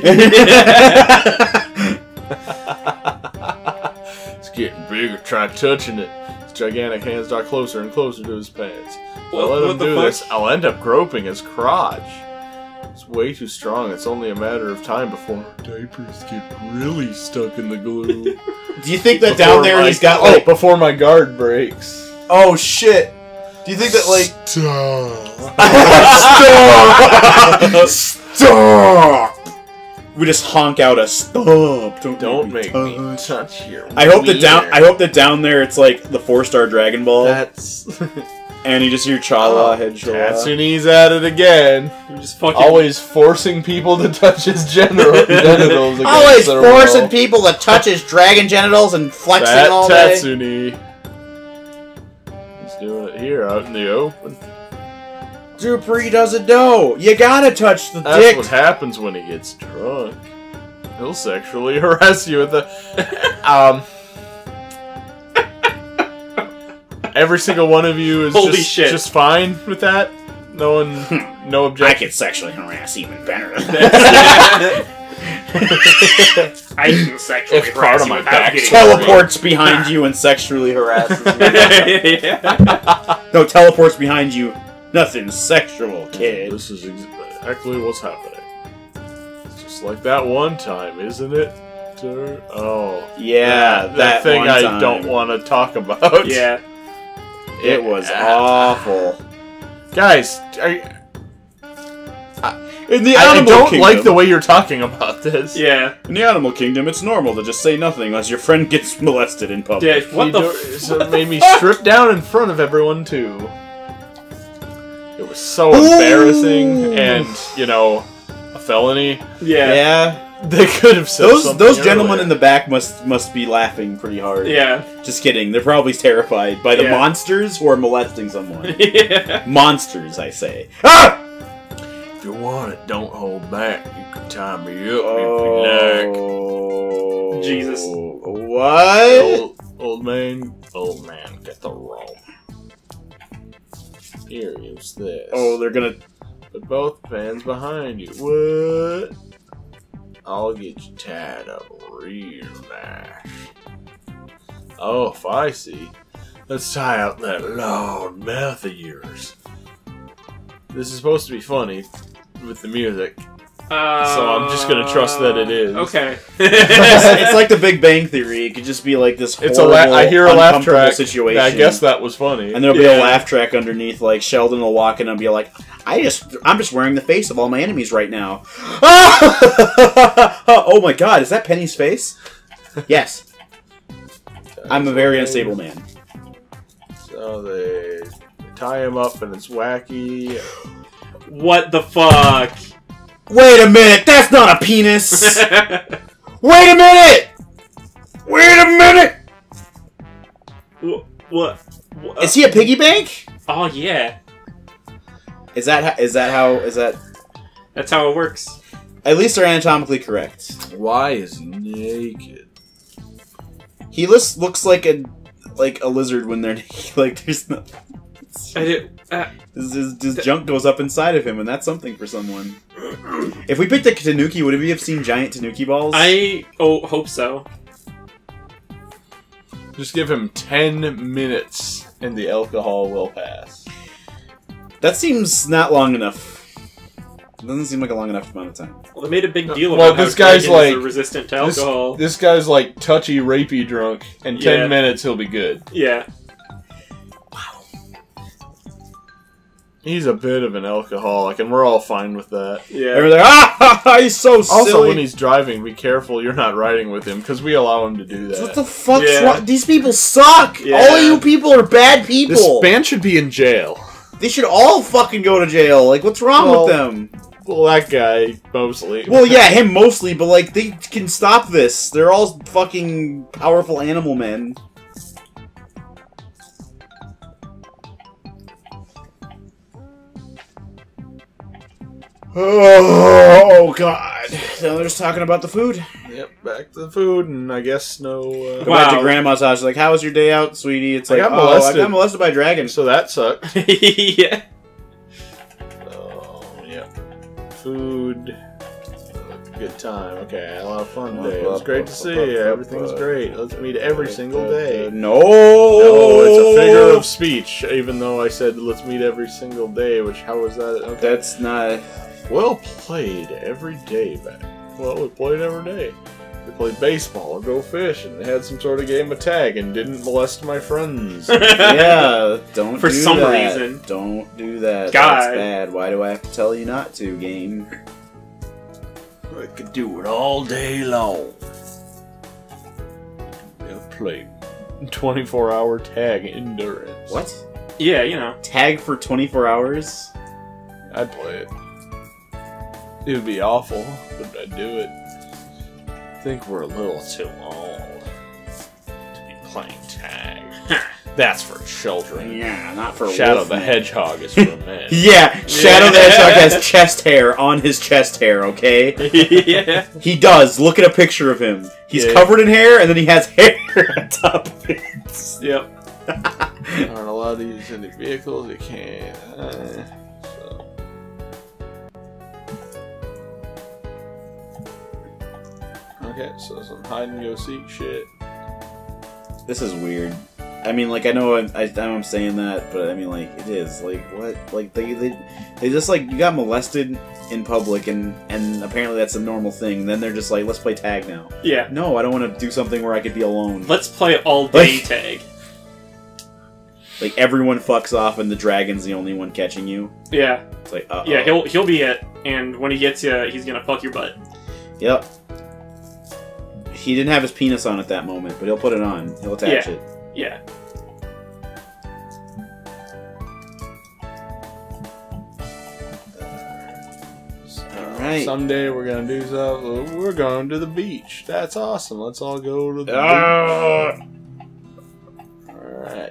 It's getting bigger. Try touching it. His gigantic hands draw closer and closer to his pants. I'll let him do this. I'll end up groping his crotch. It's way too strong. It's only a matter of time before diapers get really stuck in the glue. Do you think that down there he's got like before my guard breaks? Oh shit! Do you think that like stop? We just honk out a stop. Don't make me touch your. I hope that down there it's like the 4-star Dragon Ball. That's. And you just hear Chala head Chala. Tatsune's at it again. You're just fucking always forcing people to touch his genitals. Always forcing people to touch his dragon genitals and flexing all day. Tatsune. He's doing it here out in the open. Dupree doesn't know. You gotta touch the dick. That's what happens when he gets drunk. He'll sexually harass you with the. Every single one of you is just fine with that? No objection? I can sexually harass even better than that. I can sexually harass you without getting teleports behind you and sexually harasses you. No, teleports behind you. Nothing sexual, kid. This is exactly what's happening. It's just like that one time, isn't it? Oh. Yeah, that thing I don't want to talk about. Yeah. It was awful. Guys, in the I animal don't kingdom, like the way you're talking about this. Yeah. In the animal kingdom, it's normal to just say nothing unless your friend gets molested in public. Yeah, what the So it made me strip down in front of everyone, too. It was so embarrassing and, you know, a felony. Yeah. They could have said something those gentlemen in the back must be laughing pretty hard. Yeah. Just kidding. They're probably terrified by the monsters who are molesting someone. Monsters, I say. Ah! If you want it, don't hold back. You can tie me up if you like. Jesus. What? Old man, get the rope. Here, use this. Oh, they're gonna put both pans behind you. What? I'll get you tied up real nice. Oh, if I see. Let's tie out that long mouth of yours. This is supposed to be funny with the music. So I'm just gonna trust that it is. Okay. It's like the Big Bang Theory. It could just be like this horrible, I hear a laugh track situation. I guess that was funny. And there'll be a laugh track underneath. Like Sheldon will walk in and be like, "I'm just wearing the face of all my enemies right now." Oh my God! Is that Penny's face? Yes. I'm a very unstable man. So they tie him up and it's wacky. What the fuck? Wait a minute! That's not a penis! Wait a minute! Wait a minute! What? Is he a piggy bank? Oh yeah. Is that how? That's how it works. At least they're anatomically correct. Why is he naked? He looks like a lizard when they're naked. Like there's no. His junk goes up inside of him, and that's something for someone. If we picked a tanuki, would we have seen giant tanuki balls? I hope so. Just give him 10 minutes, and the alcohol will pass. That seems not long enough. It doesn't seem like a long enough amount of time. Well, they made a big deal about this how guy's dragons like are resistant to alcohol. This guy's like touchy, rapey drunk. In 10 minutes, he'll be good. Yeah. He's a bit of an alcoholic, and we're all fine with that. Yeah. And we're like, he's so silly. Also, when he's driving, be careful you're not riding with him, because we allow him to do that. What the fuck? Yeah. These people suck. Yeah. All of you people are bad people. This band should be in jail. They should all fucking go to jail. Like, what's wrong with them? Well, that guy, mostly. Well, yeah, him mostly, but, like, they can stop this. They're all fucking powerful animal men. Oh, God. Now they're just talking about the food. Yep, back to the food, and I guess no... Go back to Grandma's house. Like, how was your day out, sweetie? It's like, I got molested by dragons. So that sucked. Yeah. Oh, yeah. Food. Good time. Okay, I had a lot of fun today. It was great to see you. Everything's great. Let's meet every single day. No, it's a figure of speech, even though I said let's meet every single day, which, how was that? Okay. That's not... Well played every day back. Well, we played every day. We played baseball or go fishing. They had some sort of game of tag and didn't molest my friends. Yeah, don't For do some that. reason. Don't do that. God. That's bad. Why do I have to tell you not to, game? I could do it all day long. They'll play 24-hour tag endurance. What? Yeah, you know. Tag for 24 hours? I'd play it. It would be awful, but I'd do it. I think we're a little too old to be playing tag. That's for children. Yeah, not for Shadow Wolfman. the Hedgehog is for men. Yeah, Shadow the Hedgehog has chest hair on his chest hair, okay? Yeah. He does. Look at a picture of him. He's covered in hair, and then he has hair on top of it. Yep. Aren't allowed to use any vehicles. You can't. Okay, so some hide and go seek shit. This is weird. I mean, like, I know I'm saying that, but I mean, like, it is. Like, what? Like, they just, like, you got molested in public, and apparently that's a normal thing. Then they're just like, let's play tag now. Yeah. No, I don't want to do something where I could be alone. Let's play all day tag. Like, everyone fucks off, and the dragon's the only one catching you. Yeah. It's like, uh-oh. Yeah, he'll be it, and when he gets you, he's gonna fuck your butt. Yep. He didn't have his penis on at that moment, but he'll put it on. He'll attach it. Yeah. Alright. Someday we're gonna do something. We're going to the beach. That's awesome. Let's all go to the beach. Alright.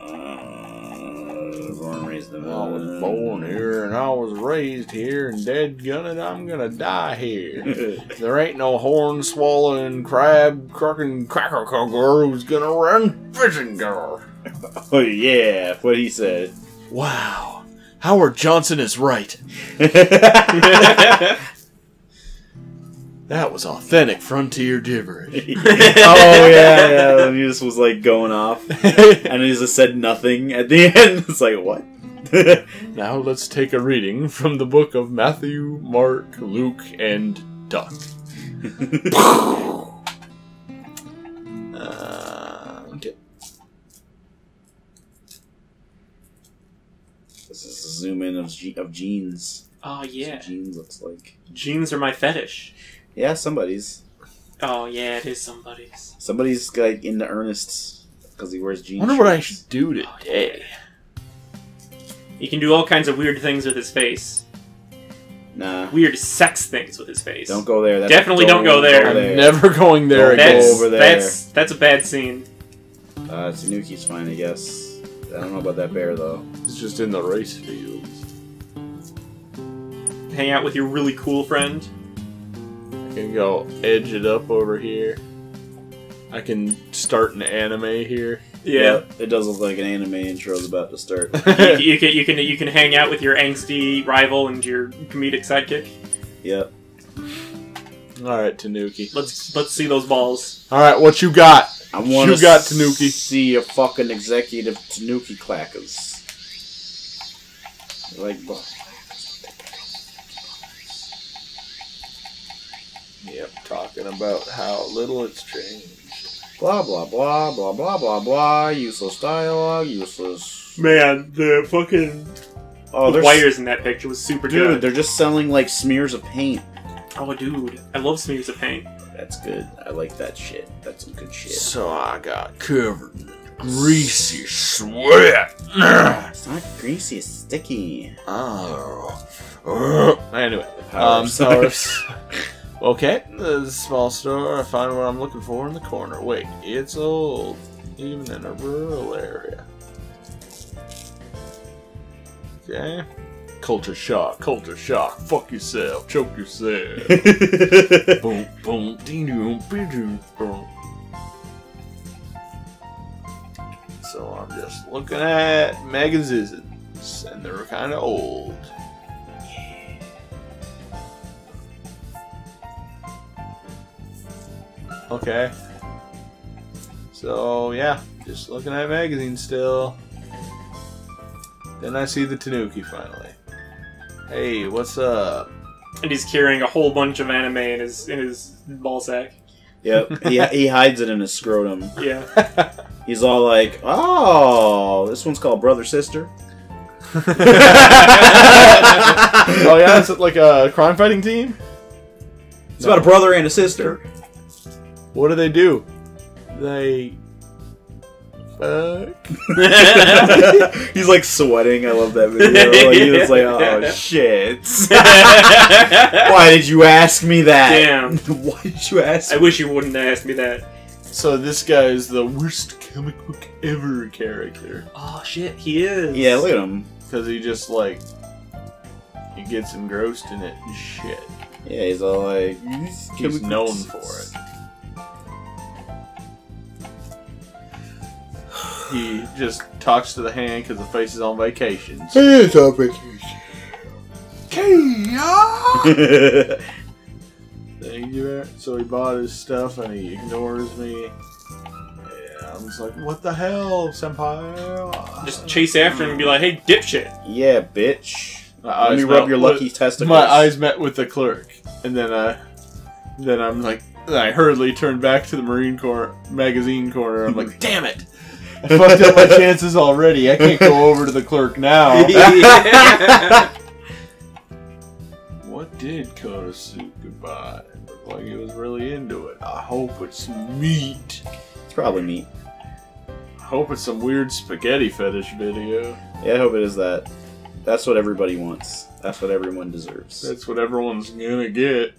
Born, raised in I was born here and I was raised here, and deadgunnit, I'm gonna die here. There ain't no horn swallowing, crab cracking cracker cocker who's gonna run fishing girl. Oh yeah, what he said. Wow, Howard Johnson is right. That was authentic frontier gibberish. Oh yeah, and he just was like going off, and he just said nothing at the end. It's like, what? Now let's take a reading from the book of Matthew, Mark, Luke, and Duck. Okay. This is a zoom in of jeans. Oh yeah. That's what jeans looks like. Jeans are my fetish. Yeah, somebody's. Oh yeah, it is somebody's. Somebody's like into Ernest because he wears jeans. I wonder what I should do today. He can do all kinds of weird things with his face. Nah. Weird sex things with his face. Don't go there. Definitely don't go there. I'm never going there Don't again. go over there. That's a bad scene. Tanuki's fine, I guess. I don't know about that bear though. It's just in the race fields. Hang out with your really cool friend. I can go edge it up over here. I can start an anime here. Yeah. It does look like an anime intro's about to start. you can hang out with your angsty rival and your comedic sidekick. Yep. Alright, Tanuki. Let's see those balls. Alright, what you got? I want You got Tanuki. see a fucking executive Tanuki clackers. Like, Yep, talking about how little it's changed. blah blah blah blah blah blah blah. Useless dialogue. Useless. Man, the fucking Oh, The wires in that picture was super dude, good. they're just selling like smears of paint. Oh, dude, I love smears of paint. That's good. I like that shit. That's some good shit. So I got covered in greasy sweat. It's not greasy, it's sticky. Anyway, Powers. Okay, the small store. I find what I'm looking for in the corner. Wait, it's old, even in a rural area. Okay. Culture shock, fuck yourself, choke yourself. Boom, boom, dee-doom, be-doom, boom. So I'm just looking at magazines, and they're kind of old. Okay. So yeah, just looking at magazines still. Then I see the Tanuki finally. Hey, what's up? And he's carrying a whole bunch of anime in his ball sack. Yep, he hides it in his scrotum. Yeah. He's all like, "Oh, this one's called Brother Sister." Oh yeah, is it like a crime fighting team? It's about a brother and a sister. What do? They fuck. He's like sweating. I love that video. Like, he's like, "Oh shit! Why did you ask me that? Damn. Why did you ask? I wish you wouldn't ask me that. So this guy is the worst comic book ever character. Oh shit, he is. Yeah, look at him. Because he just like he gets engrossed in it and shit. Yeah, he's all like, He's known for it. He just talks to the hand because the face is on vacation. It's on vacation. Thank you. So he bought his stuff and he ignores me. Yeah, I'm just like, what the hell, senpai? Just chase after him and be like, "Hey, dipshit." Yeah, bitch. My Let eyes me rub met your with- lucky testicles. My eyes met with the clerk, and then I'm like, I hurriedly turned back to the magazine corner. I'm like, damn it! I fucked up my chances already. I can't go over to the clerk now. What did Konosuke buy? Looked like he was really into it. I hope it's meat. It's probably meat. I hope it's some weird spaghetti fetish video. Yeah, I hope it is that. That's what everybody wants. That's what everyone deserves. That's what everyone's gonna get.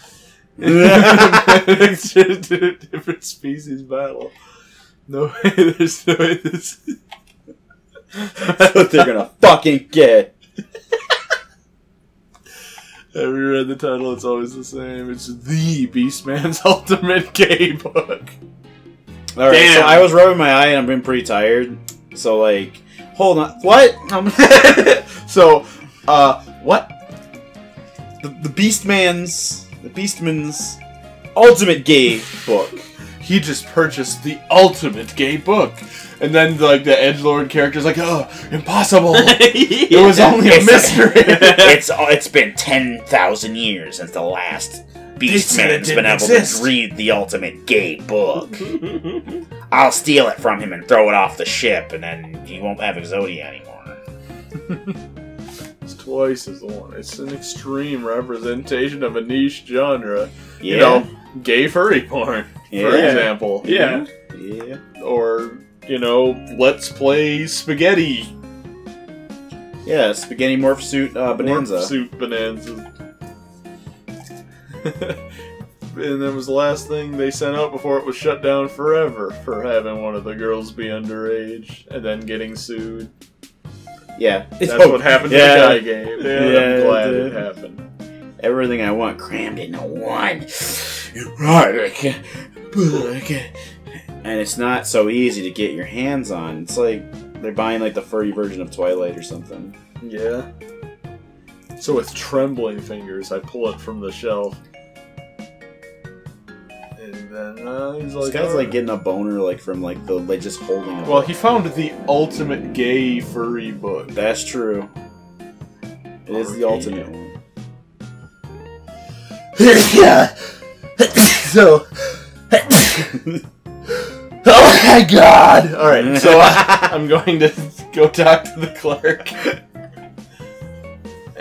It's just a different species battle. No way, there's no way this... That's what they're gonna fucking get. Have you read the title? It's always the same. It's the Beastman's Ultimate Gay Book. Alright, so Damn. I was rubbing my eye and I've been pretty tired. So, like, hold on. What? So, what? The Beastman's Ultimate Gay Book. He just purchased the ultimate gay book. And then, like, the edgelord character's like, oh, impossible. It was only a mystery. It's been 10,000 years since the last Beastman's been able to read the ultimate gay book. I'll steal it from him and throw it off the ship, and then he won't have Exodia anymore. It's twice as long. It's an extreme representation of a niche genre. Yeah. You know, gay furry porn, for Yeah. example. Yeah. Yeah. Or, you know, let's play spaghetti. Yeah, Spaghetti Morph Suit Bonanza. Morph Suit Bonanza. And that was the last thing they sent out before it was shut down forever for having one of the girls be underage and then getting sued. Yeah. That's what happened to the guy game. Yeah, Yeah, I'm glad it it did. happened. Everything I want crammed into one. Right, I can't. And it's not so easy to get your hands on. It's like they're buying like the furry version of Twilight or something. Yeah. So with trembling fingers, I pull it from the shelf. And then he's like, This guy's "Oh." like getting a boner like from like just holding it. Well, he found the ultimate gay furry book. That's true. It is the ultimate one. Yeah. So. Oh my god! Alright, so I'm going to go talk to the clerk.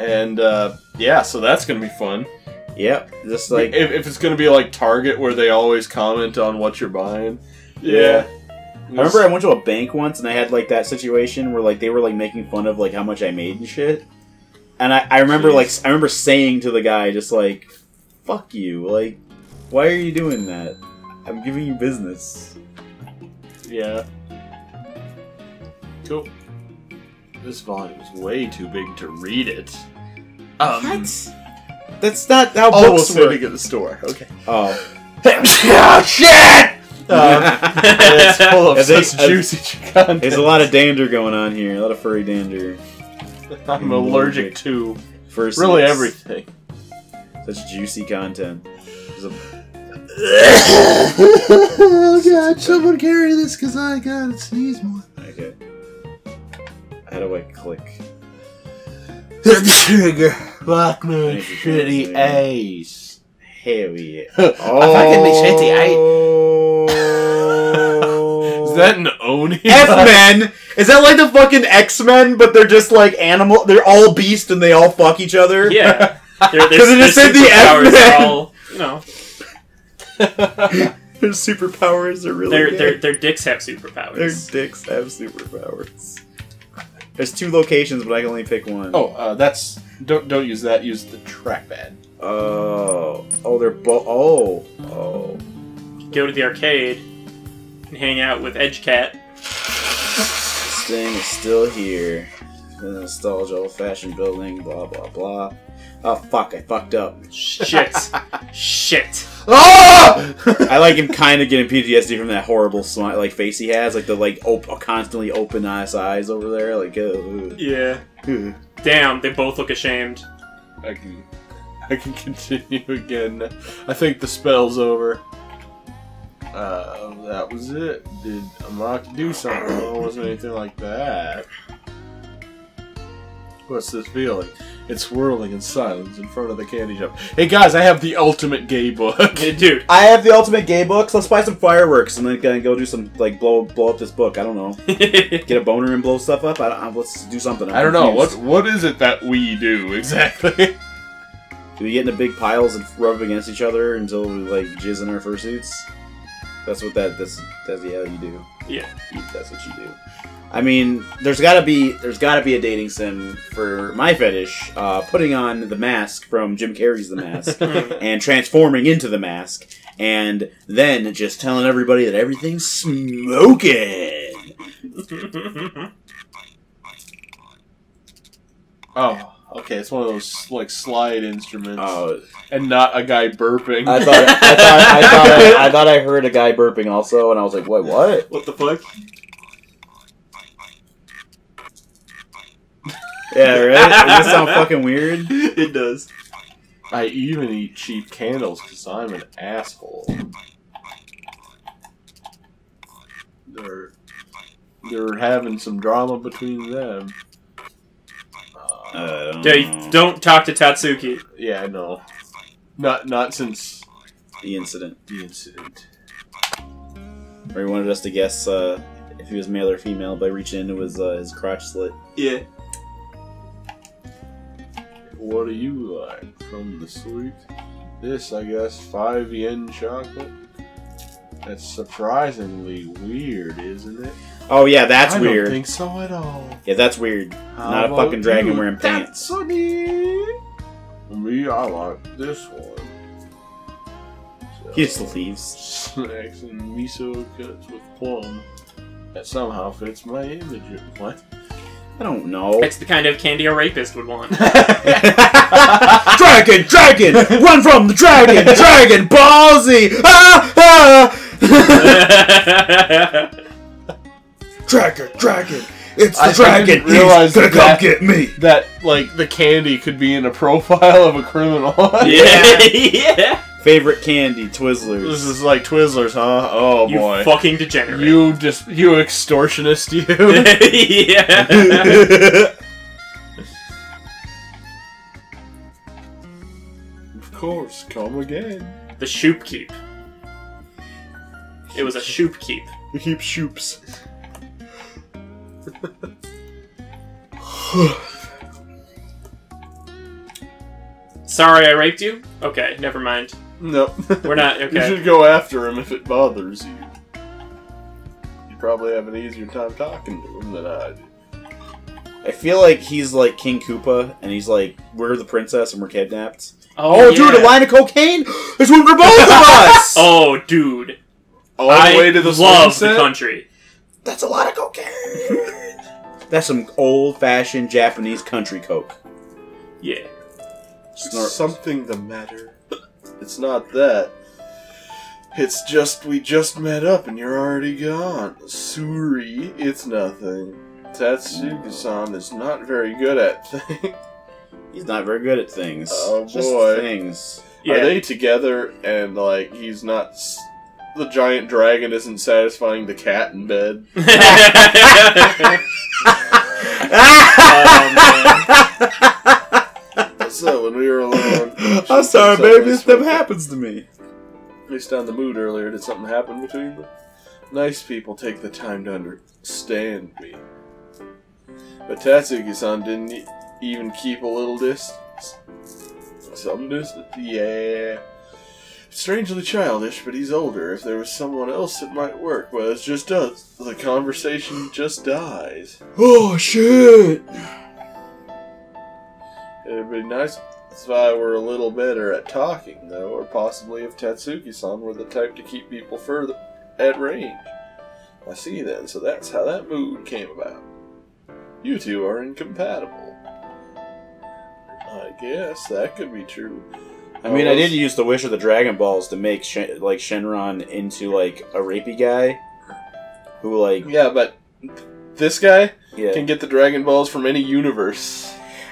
And yeah, so that's gonna be fun. Yep, just like if it's gonna be like Target where they always comment on what you're buying. Yeah. I remember I went to a bank once and I had like that situation where like they were like making fun of like how much I made and shit. And I remember I remember saying to the guy just like, "Fuck you! Like, why are you doing that? I'm giving you business." Yeah. Cool. This volume is way too big to read it. What? That's not how we'll books sitting work. at the store. Okay. Oh. Oh, shit! It's full of such juicy content. There's a lot of dander going on here. A lot of furry dander. I'm allergic to First really everything. Such juicy content. Oh god, someone carry this because I gotta sneeze more. Okay. How do I click? Trigger. Fuck my shitty ace. Hell yeah. Oh. I fucking me shitty ace. Is that an Oni? F-Men! Is that like the fucking X-Men, but they're just like animal? They're all beast and they all fuck each other? Yeah. Because it just said the F-Men. All, you know. Their superpowers are really good. Their dicks have superpowers. Their dicks have superpowers. There's 2 locations, but I can only pick one. Oh, that's... Don't use that. Use the trackpad. Oh, they're both. Oh. Go to the arcade and hang out with Edge Cat. This thing is still here. The nostalgia, old-fashioned building. Blah blah blah. Oh fuck! I fucked up. Shit. Shit. Oh! I like him kind of getting PTSD from that horrible smile, like face he has, like the constantly open ass eyes over there, like. Yeah. Damn, they both look ashamed. I can continue again. I think the spell's over. That was it. Did Amok do something? No, it wasn't anything like that. What's this feeling? It's swirling in silence in front of the candy shop. Hey guys, I have the ultimate gay book. Dude. I have the ultimate gay books. Let's buy some fireworks and then go do some, like, blow up this book. I don't know. Get a boner and blow stuff up? Let's do something. I don't know. What is it that we do, exactly? Do we get into big piles and rub against each other until we, like, jizz in our fursuits? That's what that's yeah, you do. Yeah. That's what you do. I mean, there's gotta be a dating sim for my fetish, putting on the mask from Jim Carrey's The Mask and transforming into the mask, and then just telling everybody that everything's smoking. Oh, okay. It's one of those like slide instruments, Oh, and not a guy burping. I thought I heard a guy burping also, and I was like, "Wait, what? What the fuck?" Yeah, right? Does that sound fucking weird? It does. I even eat cheap candles because I'm an asshole. They're having some drama between them. Don't talk to Tatsuki. Yeah, I know. Not since The incident. Or he wanted us to guess if he was male or female by reaching into his crotch slit. Yeah. What do you like from the sweet? This, I guess, 5 yen chocolate. That's surprisingly weird, isn't it? Oh yeah, that's weird. I don't think so at all. Yeah, that's weird. Not a fucking dragon wearing pants. Me, I like this one. So, He just leaves. Snacks and miso cuts with plum. That somehow fits my image. What? I don't know. It's the kind of candy a rapist would want. Dragon! Dragon! Run from the dragon! Dragon! Ballsy! Ah! Ah! Dragon! Dragon! It's the dragon! He's gonna come get me! That, like, the candy could be in a profile of a criminal. Yeah. Yeah. Favorite candy, Twizzlers. This is like Twizzlers, huh? Oh You boy. fucking degenerate. You extortionist, you. Yeah. Of course, come again. The Shoop Keep. It was a Shoop Keep. We keep shoops. Sorry I raped you? Okay, never mind. No. We're not, okay. You should go after him if it bothers you. You probably have an easier time talking to him than I do. I feel like he's like King Koopa, and he's like, we're the princess and we're kidnapped. Oh, yeah. Dude, a line of cocaine? There's one for both of us! Oh, dude. All the way to the love the country. That's a lot of cocaine. That's some old-fashioned Japanese country coke. Yeah. Is something the matter? It's not that. It's just we just met up and you're already gone. Sorry, it's nothing. Tatsuki-san is not very good at things. He's not very good at things. Oh just boy. Things. Yeah. Are they together and like he's not... The giant dragon isn't satisfying the cat in bed? So when we were alone... I'm sorry, baby. This never happens to me. At least on the mood earlier, did something happen between them? Nice people take the time to understand me. But Tatsuki-san didn't even keep a little distance. Some distance? Yeah. Strangely childish, but he's older. If there was someone else, it might work. But it's just us. The conversation just dies. Oh, shit! It'd be nice if I were a little better at talking, though. Or possibly if Tatsuki-san were the type to keep people further at range. I see then, so that's how that mood came about. You two are incompatible. I guess that could be true. I mean, I did use the Wish of the Dragon Balls to make Shenron into like a rapey guy, who like yeah, but this guy can get the Dragon Balls from any universe.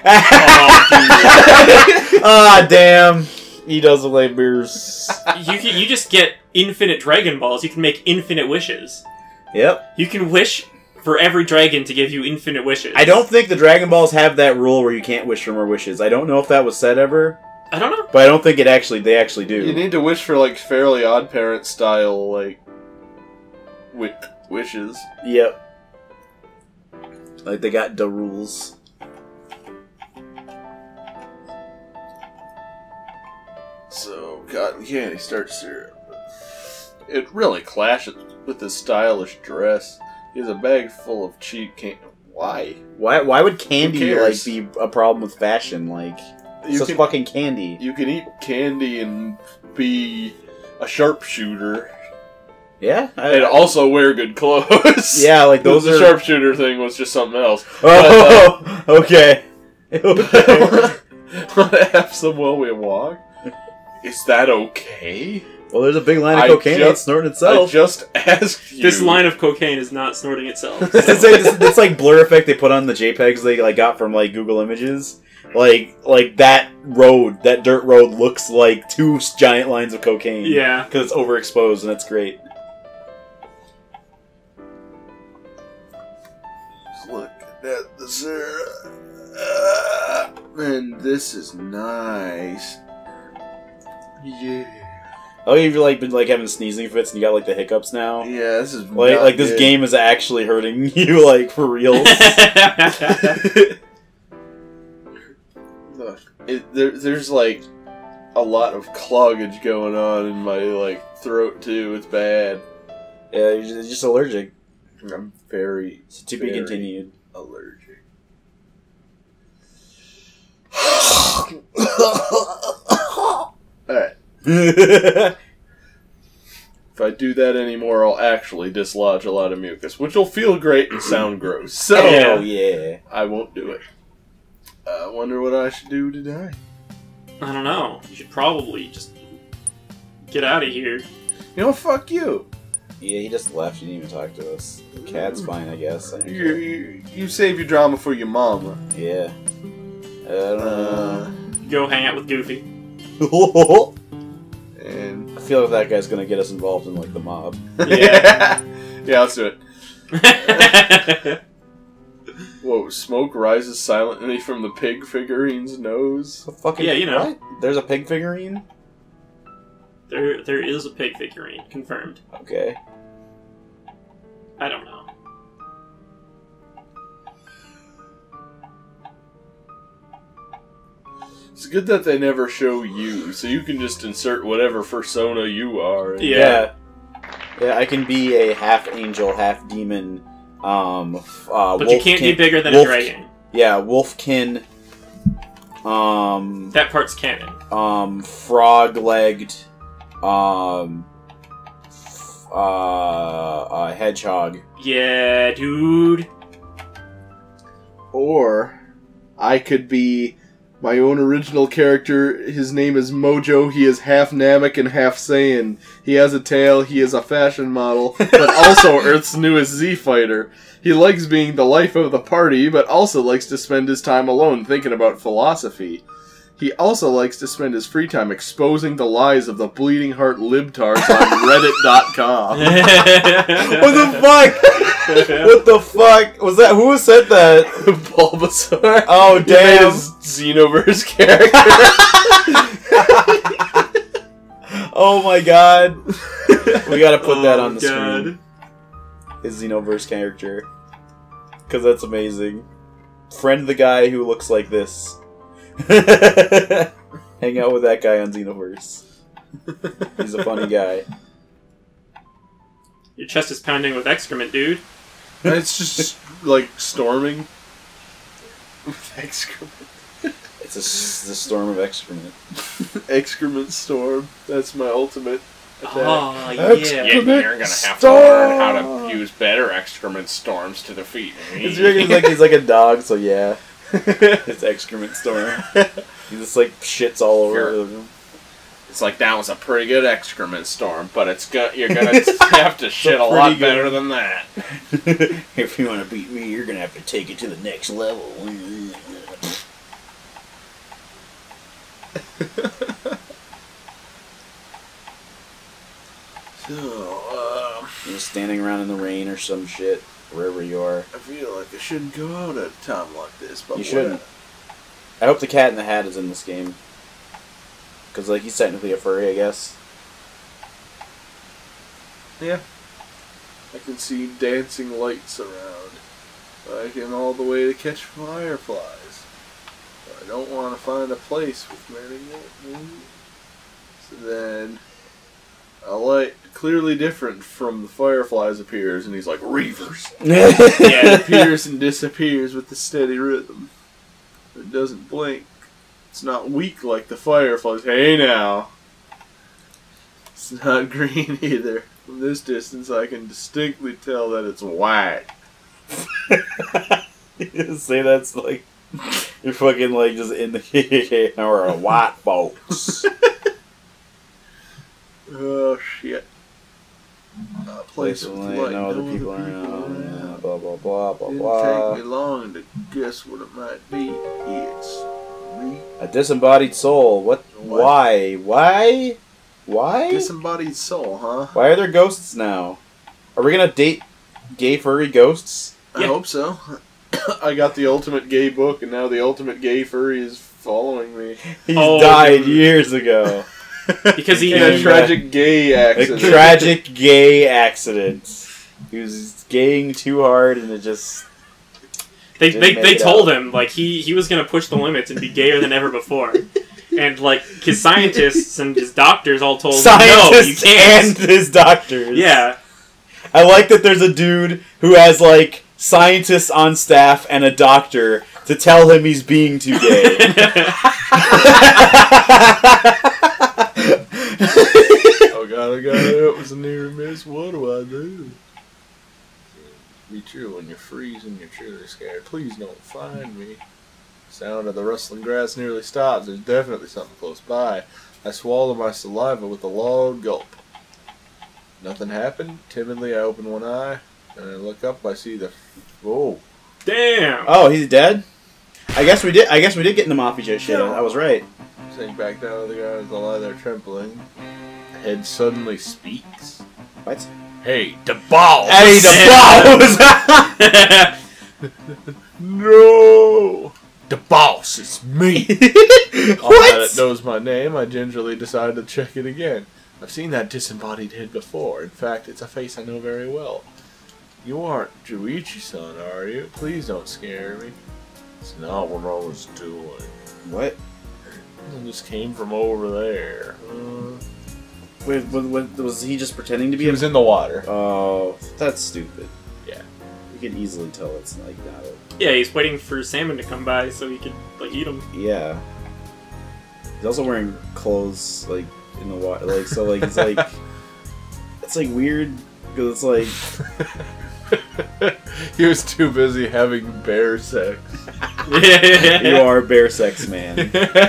Ah, damn! He does the labors. You just get infinite Dragon Balls. You can make infinite wishes. Yep. You can wish for every dragon to give you infinite wishes. I don't think the Dragon Balls have that rule where you can't wish for more wishes. I don't know if that was said ever. I don't know. But I don't think they actually do. You need to wish for, like, Fairly Odd Parent style, like, wishes. Yep. Like, they got the rules. So, cotton candy starts syrup. It really clashes with his stylish dress. He has a bag full of cheap candy. Why? Why would candy, like, be a problem with fashion? Like... It's just fucking candy. You can eat candy and be a sharpshooter. Yeah? And also wear good clothes. Yeah, like those the are... sharpshooter thing was just something else. Oh, but, okay. Want to have some while we walk? Is that okay? Well, there's a big line of cocaine that's snorting itself. I just asked you. This line of cocaine is not snorting itself. It's like blur effect they put on the JPEGs they like got from like Google Images. Like that dirt road looks like two giant lines of cocaine. Yeah. Because it's overexposed and it's great. Look at the syrup. Man, this is nice. Yeah. Oh, you've like been like having sneezing fits and you got like the hiccups now. Yeah, this is like this game is actually hurting you like for real. Look, there's like a lot of cloggage going on in my like throat too. It's bad. Yeah, you're just allergic. I'm very to be continued. Allergic. Alright. If I do that anymore, I'll actually dislodge a lot of mucus, which will feel great and sound gross. So, yeah. I won't do it. I wonder what I should do today. I don't know. You should probably just get out of here. You know, fuck you. Yeah, he just left. He didn't even talk to us. The cat's fine, I guess. You save your drama for your mama. Yeah. I don't know. Go hang out with Goofy. And I feel like that guy's gonna get us involved in like the mob. Yeah. Yeah, let's do it. Whoa, smoke rises silently from the pig figurine's nose. Fucking, yeah, you know. What? There's a pig figurine? There is a pig figurine, confirmed. Okay. I don't know. It's good that they never show you, so you can just insert whatever persona you are. Yeah. Yeah, I can be a half angel, half demon. But you can't be bigger than a dragon. Yeah, wolfkin. That part's canon. Frog-legged. Hedgehog. Yeah, dude. Or I could be my own original character. His name is Mojo. He is half Namek and half Saiyan. He has a tail. He is a fashion model, but also Earth's newest Z fighter. He likes being the life of the party, but also likes to spend his time alone thinking about philosophy. He also likes to spend his free time exposing the lies of the bleeding heart libtards on Reddit.com. What the fuck? What the fuck? Was that? Who said that? Bulbasaur. Oh, damn. His Xenoverse character. Oh my god. We gotta put that on the screen. His Xenoverse character. Because that's amazing. Friend the guy who looks like this. Hang out with that guy on Xenoverse. He's a funny guy. Your chest is pounding with excrement, dude. It's just like storming with excrement. It's the storm of excrement. Excrement storm. That's my ultimate attack. Oh, yeah. You're gonna have to learn how to use better excrement storms to defeat me. He's like a dog, so yeah. It's excrement storm. He just like shits all over him. It's like, that was a pretty good excrement storm, but you're gonna have to shit a lot better than that. If you want to beat me, you're gonna have to take it to the next level. So, you're standing around in the rain or some shit, wherever you are. I feel like I shouldn't go out at a time like this, but you shouldn't. I hope the Cat in the Hat is in this game. Because, like, he's technically a furry, I guess. Yeah. I can see dancing lights around. I can all the way to catch fireflies. But I don't want to find a place with many. So then, a light clearly different from the fireflies appears, and he's like, Reavers! Yeah, it appears and disappears with the steady rhythm. It doesn't blink. It's not weak like the fireflies. Hey now! It's not green either. From this distance, I can distinctly tell that it's white. Say that's like you're fucking like just in the or a white folks. Oh shit! A place with light. No other people around. Blah blah blah blah blah. Didn't take me long to guess what it might be. It's me. A disembodied soul. What? Why? Why? Why? Disembodied soul, huh? Why are there ghosts now? Are we gonna date gay furry ghosts? I hope so. I got the ultimate gay book, and now the ultimate gay furry is following me. He's died years ago. Because he had a tragic gay accident. A tragic gay accident. He was gaying too hard, and it just... They told him, like, he was gonna push the limits and be gayer than ever before. And, like, his scientists and his doctors all told him, no, you can't. And his doctors. Yeah. I like that there's a dude who has, like, scientists on staff and a doctor to tell him he's being too gay. Oh god, it was a near miss. What do I do? Be true when you're freezing, you're truly scared. Please don't find me. Sound of the rustling grass nearly stops. There's definitely something close by. I swallow my saliva with a long gulp. Nothing happened. Timidly, I open one eye, and I look up. I see the. Oh, damn! Oh, he's dead. I guess we did get in the mafia shit. I was right. Sink back down to the ground as I lie there trembling. The head suddenly speaks. What? Hey, the balls! Hey, the balls! No! The boss is me! All that it knows my name, I gingerly decide to check it again. I've seen that disembodied head before. In fact, it's a face I know very well. You aren't Juichi-san, are you? Please don't scare me. It's not what I was doing. What? It just came from over there. Wait, was he just pretending to be? He was in the water. Oh, that's stupid. Yeah. You can easily tell it's like not a... Yeah, he's waiting for salmon to come by so he could like eat them. Yeah. He's also wearing clothes like in the water, like so, like it's like it's like weird because it's like he was too busy having bear sex. You are a bear sex man.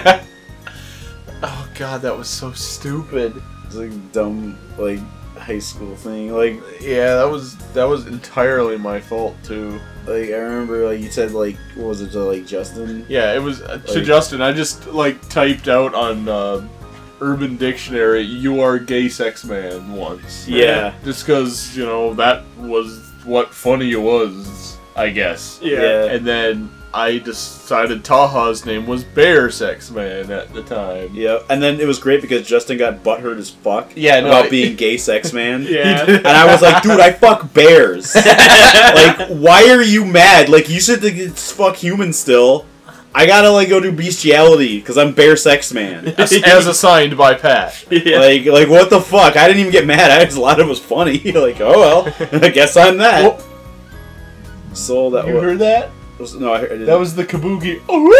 Oh god, that was so stupid. It's like dumb like high school thing. Like yeah, that was entirely my fault too. Like I remember, like you said, like what was it to like Justin? Yeah, it was to Justin. I just like typed out on Urban Dictionary, "You are a gay sex man" once. Yeah, just because you know that was what funny was, I guess. Yeah. And then I decided Taha's name was Bear Sex Man at the time. Yeah, and then it was great because Justin got butthurt as fuck about being gay sex man. Yeah. And I was like, dude, I fuck bears. Like, why are you mad? Like, you said it's fuck humans still. I gotta, like, go do bestiality because I'm bear sex man. As assigned by Pat. Yeah. Like, what the fuck? I didn't even get mad. I just thought it was funny. Like, oh well, I guess I'm that. Well, so that you heard that? No, I didn't. That was the kabuki.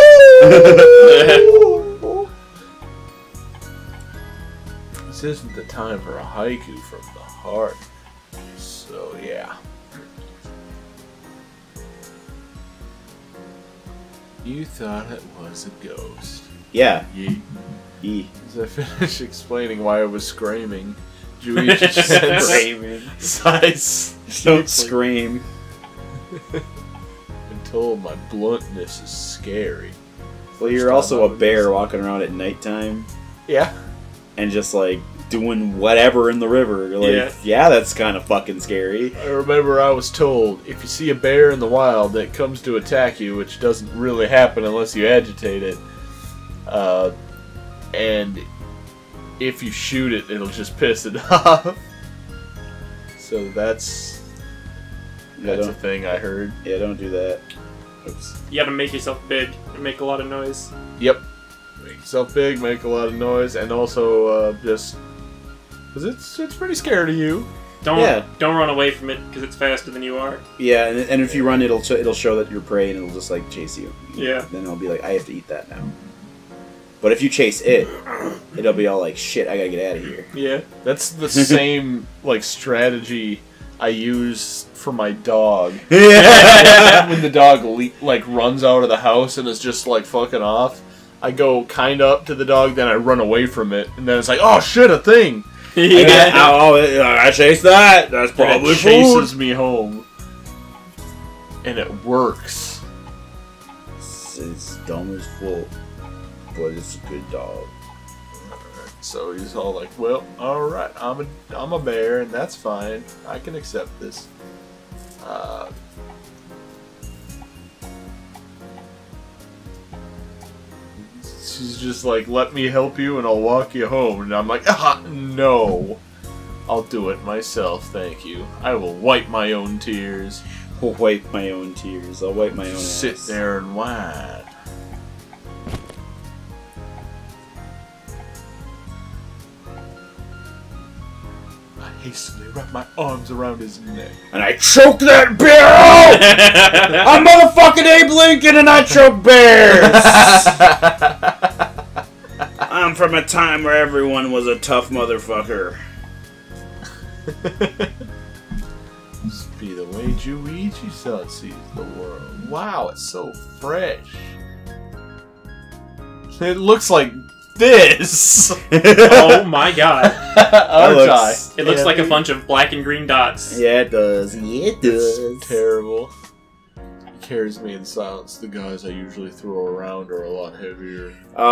This isn't the time for a haiku from the heart. So, yeah. You thought it was a ghost. Yeah. As I finished explaining why I was screaming, Juichi said Screaming. Size. Don't scream. Told my bluntness is scary. Well, you're also a bear walking around at nighttime. Yeah. And just like doing whatever in the river. You're like, yeah, that's kind of fucking scary. I remember I was told if you see a bear in the wild that comes to attack you, which doesn't really happen unless you agitate it, and if you shoot it, it'll just piss it off. So that's a thing I heard. Yeah, don't do that. Oops. You gotta make yourself big and make a lot of noise. Yep. Make yourself big, make a lot of noise, and also just because it's pretty scary to you. Don't run away from it because it's faster than you are. Yeah, and if you run, it'll show that you're prey and it'll just like chase you. Yeah. Then it'll be like, I have to eat that now. But if you chase it, it'll be all like, shit, I gotta get out of here. Yeah. That's the same like strategy I use for my dog. When the dog like runs out of the house and is just like fucking off, I go kind of up to the dog, then I run away from it, and then it's like, oh shit, a thing. Yeah. I chased that. That's probably it chases me home, and it works. It's dumb as fuck, but it's a good dog. So he's all like, well, alright, I'm a bear, and that's fine. I can accept this. She's just like, let me help you and I'll walk you home. And I'm like, no. I'll do it myself, thank you. I will wipe my own tears. I'll wipe my own tears. I'll wipe my own Sit ass. there and whine. I hastily wrap my arms around his neck. And I choke that bear out! I'm motherfucking Abe Lincoln and I choke bears! I'm from a time where everyone was a tough motherfucker. Must be the way Juichi-san sees the world. Wow, it's so fresh. It looks like this! Oh my god. Archai. It looks like a bunch of black and green dots. Yeah, it does. Yeah, it does. It's terrible. He carries me in silence. The guys I usually throw around are a lot heavier.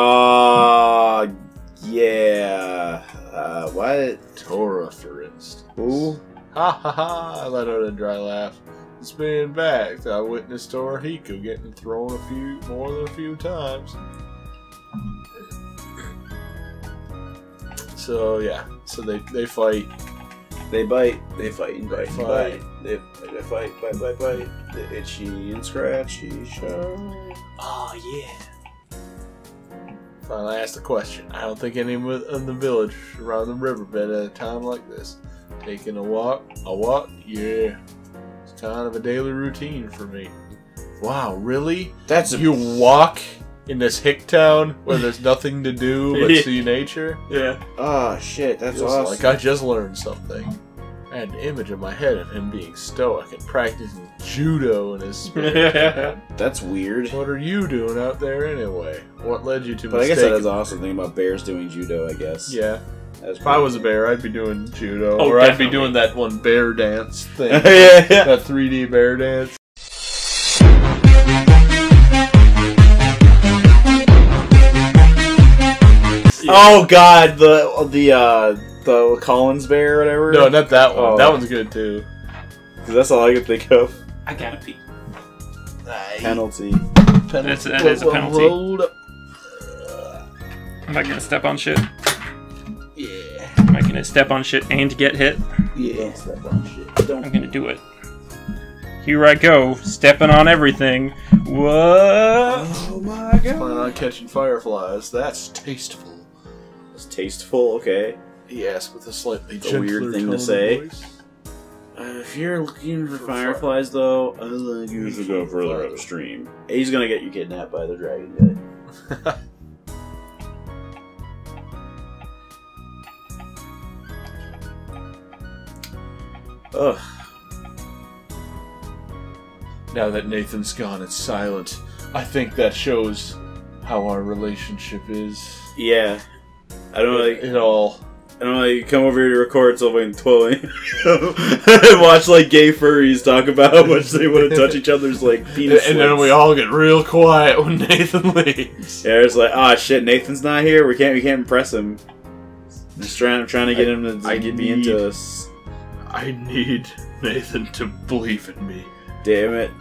Yeah. What? Tora, for instance. Who? Ha ha ha! I let out a dry laugh. It's been back. I witnessed Torahiko getting thrown more than a few times. So yeah, so they fight. They bite. They fight and bite and Fight. bite. They fight, bite. The itchy and scratchy show. Oh yeah. Finally asked the question. I don't think anyone in the village around the riverbed at a time like this. Taking a walk? Yeah. It's kind of a daily routine for me. Wow, really? You walk in this hick town where there's nothing to do but see nature? Yeah. Oh shit, that's Feels awesome. like I just learned something. I had an image in my head of him being stoic and practicing judo in his spare. That's weird. What are you doing out there anyway? What led you to But I guess that is an awesome thing about bears doing judo, I guess. Yeah. That's If I was a bear, I'd be doing judo. Oh, or I'd be definitely. doing that one bear dance thing. yeah. That 3D bear dance. Oh god, the Collins bear or whatever. No, not that one. Oh. That one's good too. 'Cause that's all I could think of. I gotta pee. Penalty. That is a penalty. Rolled up. Am I gonna step on shit? Yeah. Am I gonna step on shit and get hit? Yeah. Step on shit. I'm gonna do it. Here I go, stepping on everything. What? Oh my god. Plan on catching fireflies. That's tasteful. It's tasteful, okay. Yes, with a slightly It's a weird gentler thing to tone of say. voice. If you're looking for fireflies, though, I think you should go further upstream. He's gonna get you kidnapped by the dragon guy. Ugh. Now that Nathan's gone, it's silent. I think that shows how our relationship is. Yeah. I don't know, you come over here to record till like 12 a.m. and watch like gay furries talk about how much they want to touch each other's like penis And then slits. we all get real quiet when Nathan leaves. Yeah, it's like, ah, shit, Nathan's not here. We can't impress him. I'm just trying to get him to get me into us. I need Nathan to believe in me. Damn it.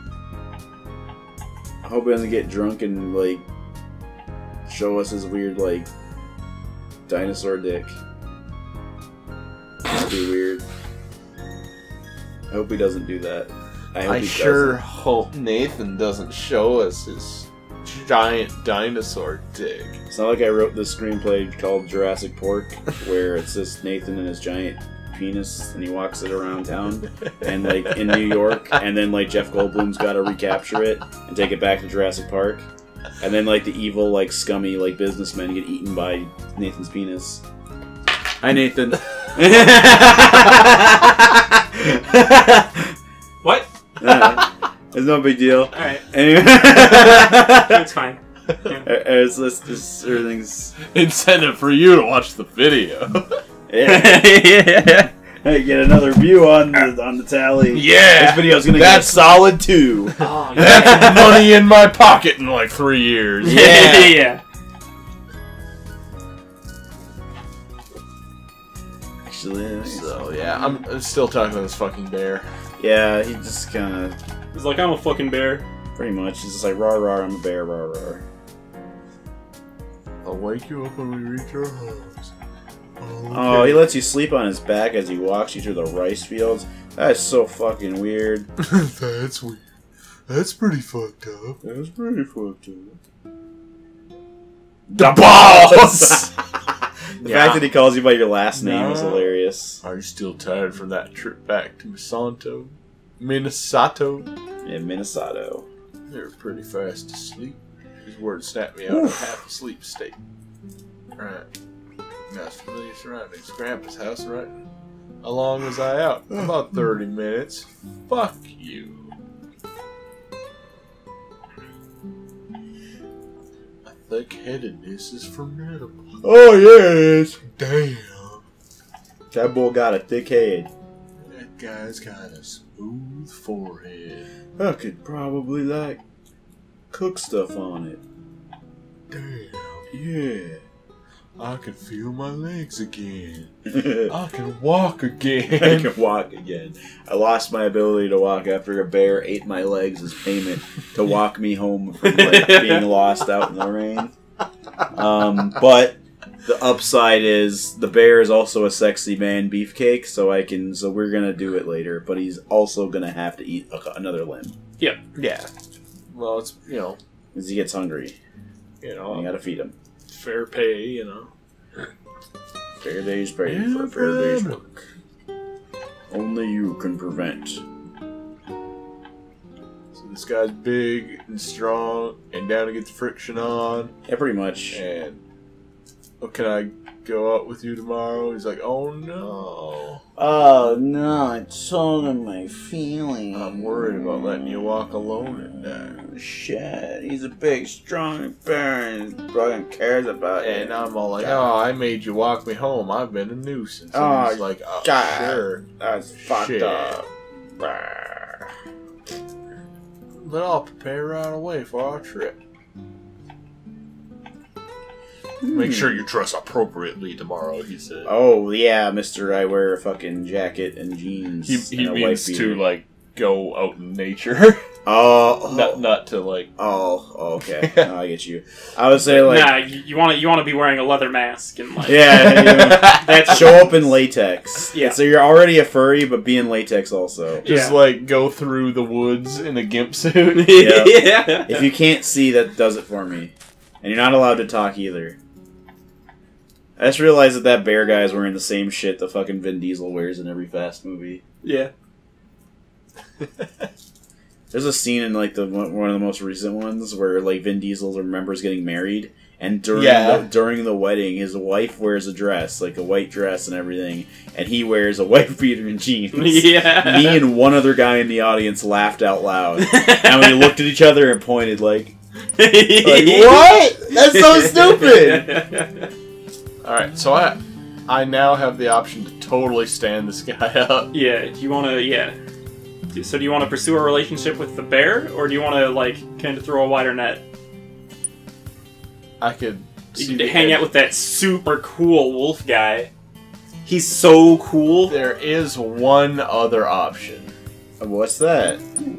I hope he doesn't get drunk and like show us his weird like dinosaur dick. That'd be weird. I hope he doesn't do that. I sure hope Nathan doesn't show us his giant dinosaur dick. It's not like I wrote this screenplay called Jurassic Pork, where it's just Nathan and his giant penis, and he walks it around town, and like in New York, and then like Jeff Goldblum's got to recapture it and take it back to Jurassic Park, and then like the evil, like scummy, like businessmen get eaten by Nathan's penis. Hi, Nathan. What? It's no big deal. Alright. Anyway, It's fine. Yeah. Everything's Incentive for you to watch the video. yeah. Hey, get another view on the tally. Yeah, This video's gonna that's get a solid 2. Oh, That's money in my pocket in like 3 years. Yeah. yeah. Actually, So yeah, I'm still talking about this fucking bear. yeah, he just kind of He's like, I'm a fucking bear. pretty much. He's just like rah rah, I'm a bear, rah rah. I'll wake you up when we reach our homes. Oh, he lets you sleep on his back as he walks you through the rice fields. That's so fucking weird. That's weird. That's pretty fucked up. That's pretty fucked up. The balls. The fact that he calls you by your last name is No. hilarious. Are you still tired from that trip back to Minnesota? Yeah, Minnesota. You're pretty fast asleep. His words snapped me out of half asleep state. Alright. Nice familiar surroundings. Grandpa's house, right? How long was I out? About 30 minutes. Fuck you. A thick-headedness is formidable. Oh yes, Damn. that boy got a thick head. That guy's got a smooth forehead. I could probably like cook stuff on it. Damn. Yeah. I can feel my legs again. I can walk I again. can walk again. I lost my ability to walk after a bear ate my legs as payment to walk me home from like, being lost out in the rain. But the upside is the bear is also a sexy man beefcake, so we're gonna do it later. But he's also gonna have to eat another limb Yeah. Well, it's, because he gets hungry. you You know, gotta feed him. fair pay, you know. Fair day's pay for fair day's work. Only you can prevent. So this guy's big and strong and down to get the friction on. Yeah, pretty much. And can I go out with you tomorrow? He's like, oh no. Oh no, I told him my feelings. I'm worried about letting you walk alone at night. Shit, he's a big, strong parent. He fucking cares about it. And I'm all like, oh, I made you walk me home. I've been a nuisance. And Oh, he's like, oh, God. sure. That's fucked Shit. up. But I'll prepare right away for our trip. Make sure you dress appropriately tomorrow, he said. Oh, yeah, mister, I wear a fucking jacket and jeans. He and a means white to, beater. like, go out in nature. Oh. Not to, like... Oh, okay. No, I get you. I would say, like... Nah, you want to be wearing a leather mask and like Yeah, that's show up in latex. Yeah. So you're already a furry, but be in latex also. Just, Yeah. like, go through the woods in a gimp suit. Yeah. Yeah. If you can't see, that does it for me. And you're not allowed to talk either. I just realized that bear guy is wearing the same shit that fucking Vin Diesel wears in every Fast movie. Yeah. There's a scene in like one of the most recent ones where like Vin Diesel remembers getting married, and during the wedding, his wife wears a dress, like a white dress and everything, and he wears a white beater and jeans. Yeah. Me and one other guy in the audience laughed out loud, and we looked at each other and pointed like what? That's so stupid. Alright, so I now have the option to totally stand this guy up. Yeah. Do you want to? Yeah. So do you want to pursue a relationship with the bear, or do you want to like kind of throw a wider net? I could You could hang out with that super cool wolf guy. He's so cool. There is one other option. What's that?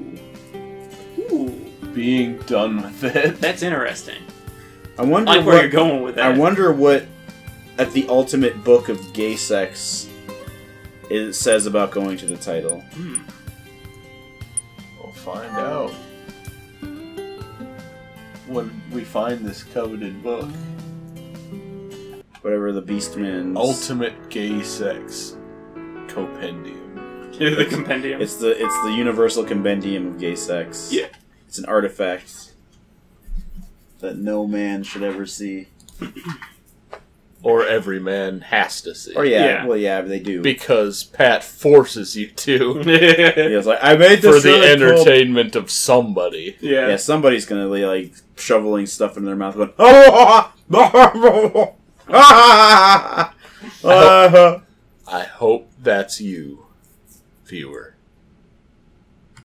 Being done with it. That's interesting. I wonder I like where you're going with that. I wonder what at the ultimate book of gay sex it says about going to the title. We'll find out when we find this coveted book. Whatever the Beastman's Ultimate Gay Sex Compendium. The compendium. It's the universal compendium of gay sex. Yeah. It's an artifact that no man should ever see. Or every man has to see. Or well, they do. Because Pat forces you to. Yeah, it's like I made this for the really entertainment of somebody. Yeah. Yeah, somebody's gonna be like shoveling stuff in their mouth, going, I hope that's you, viewer.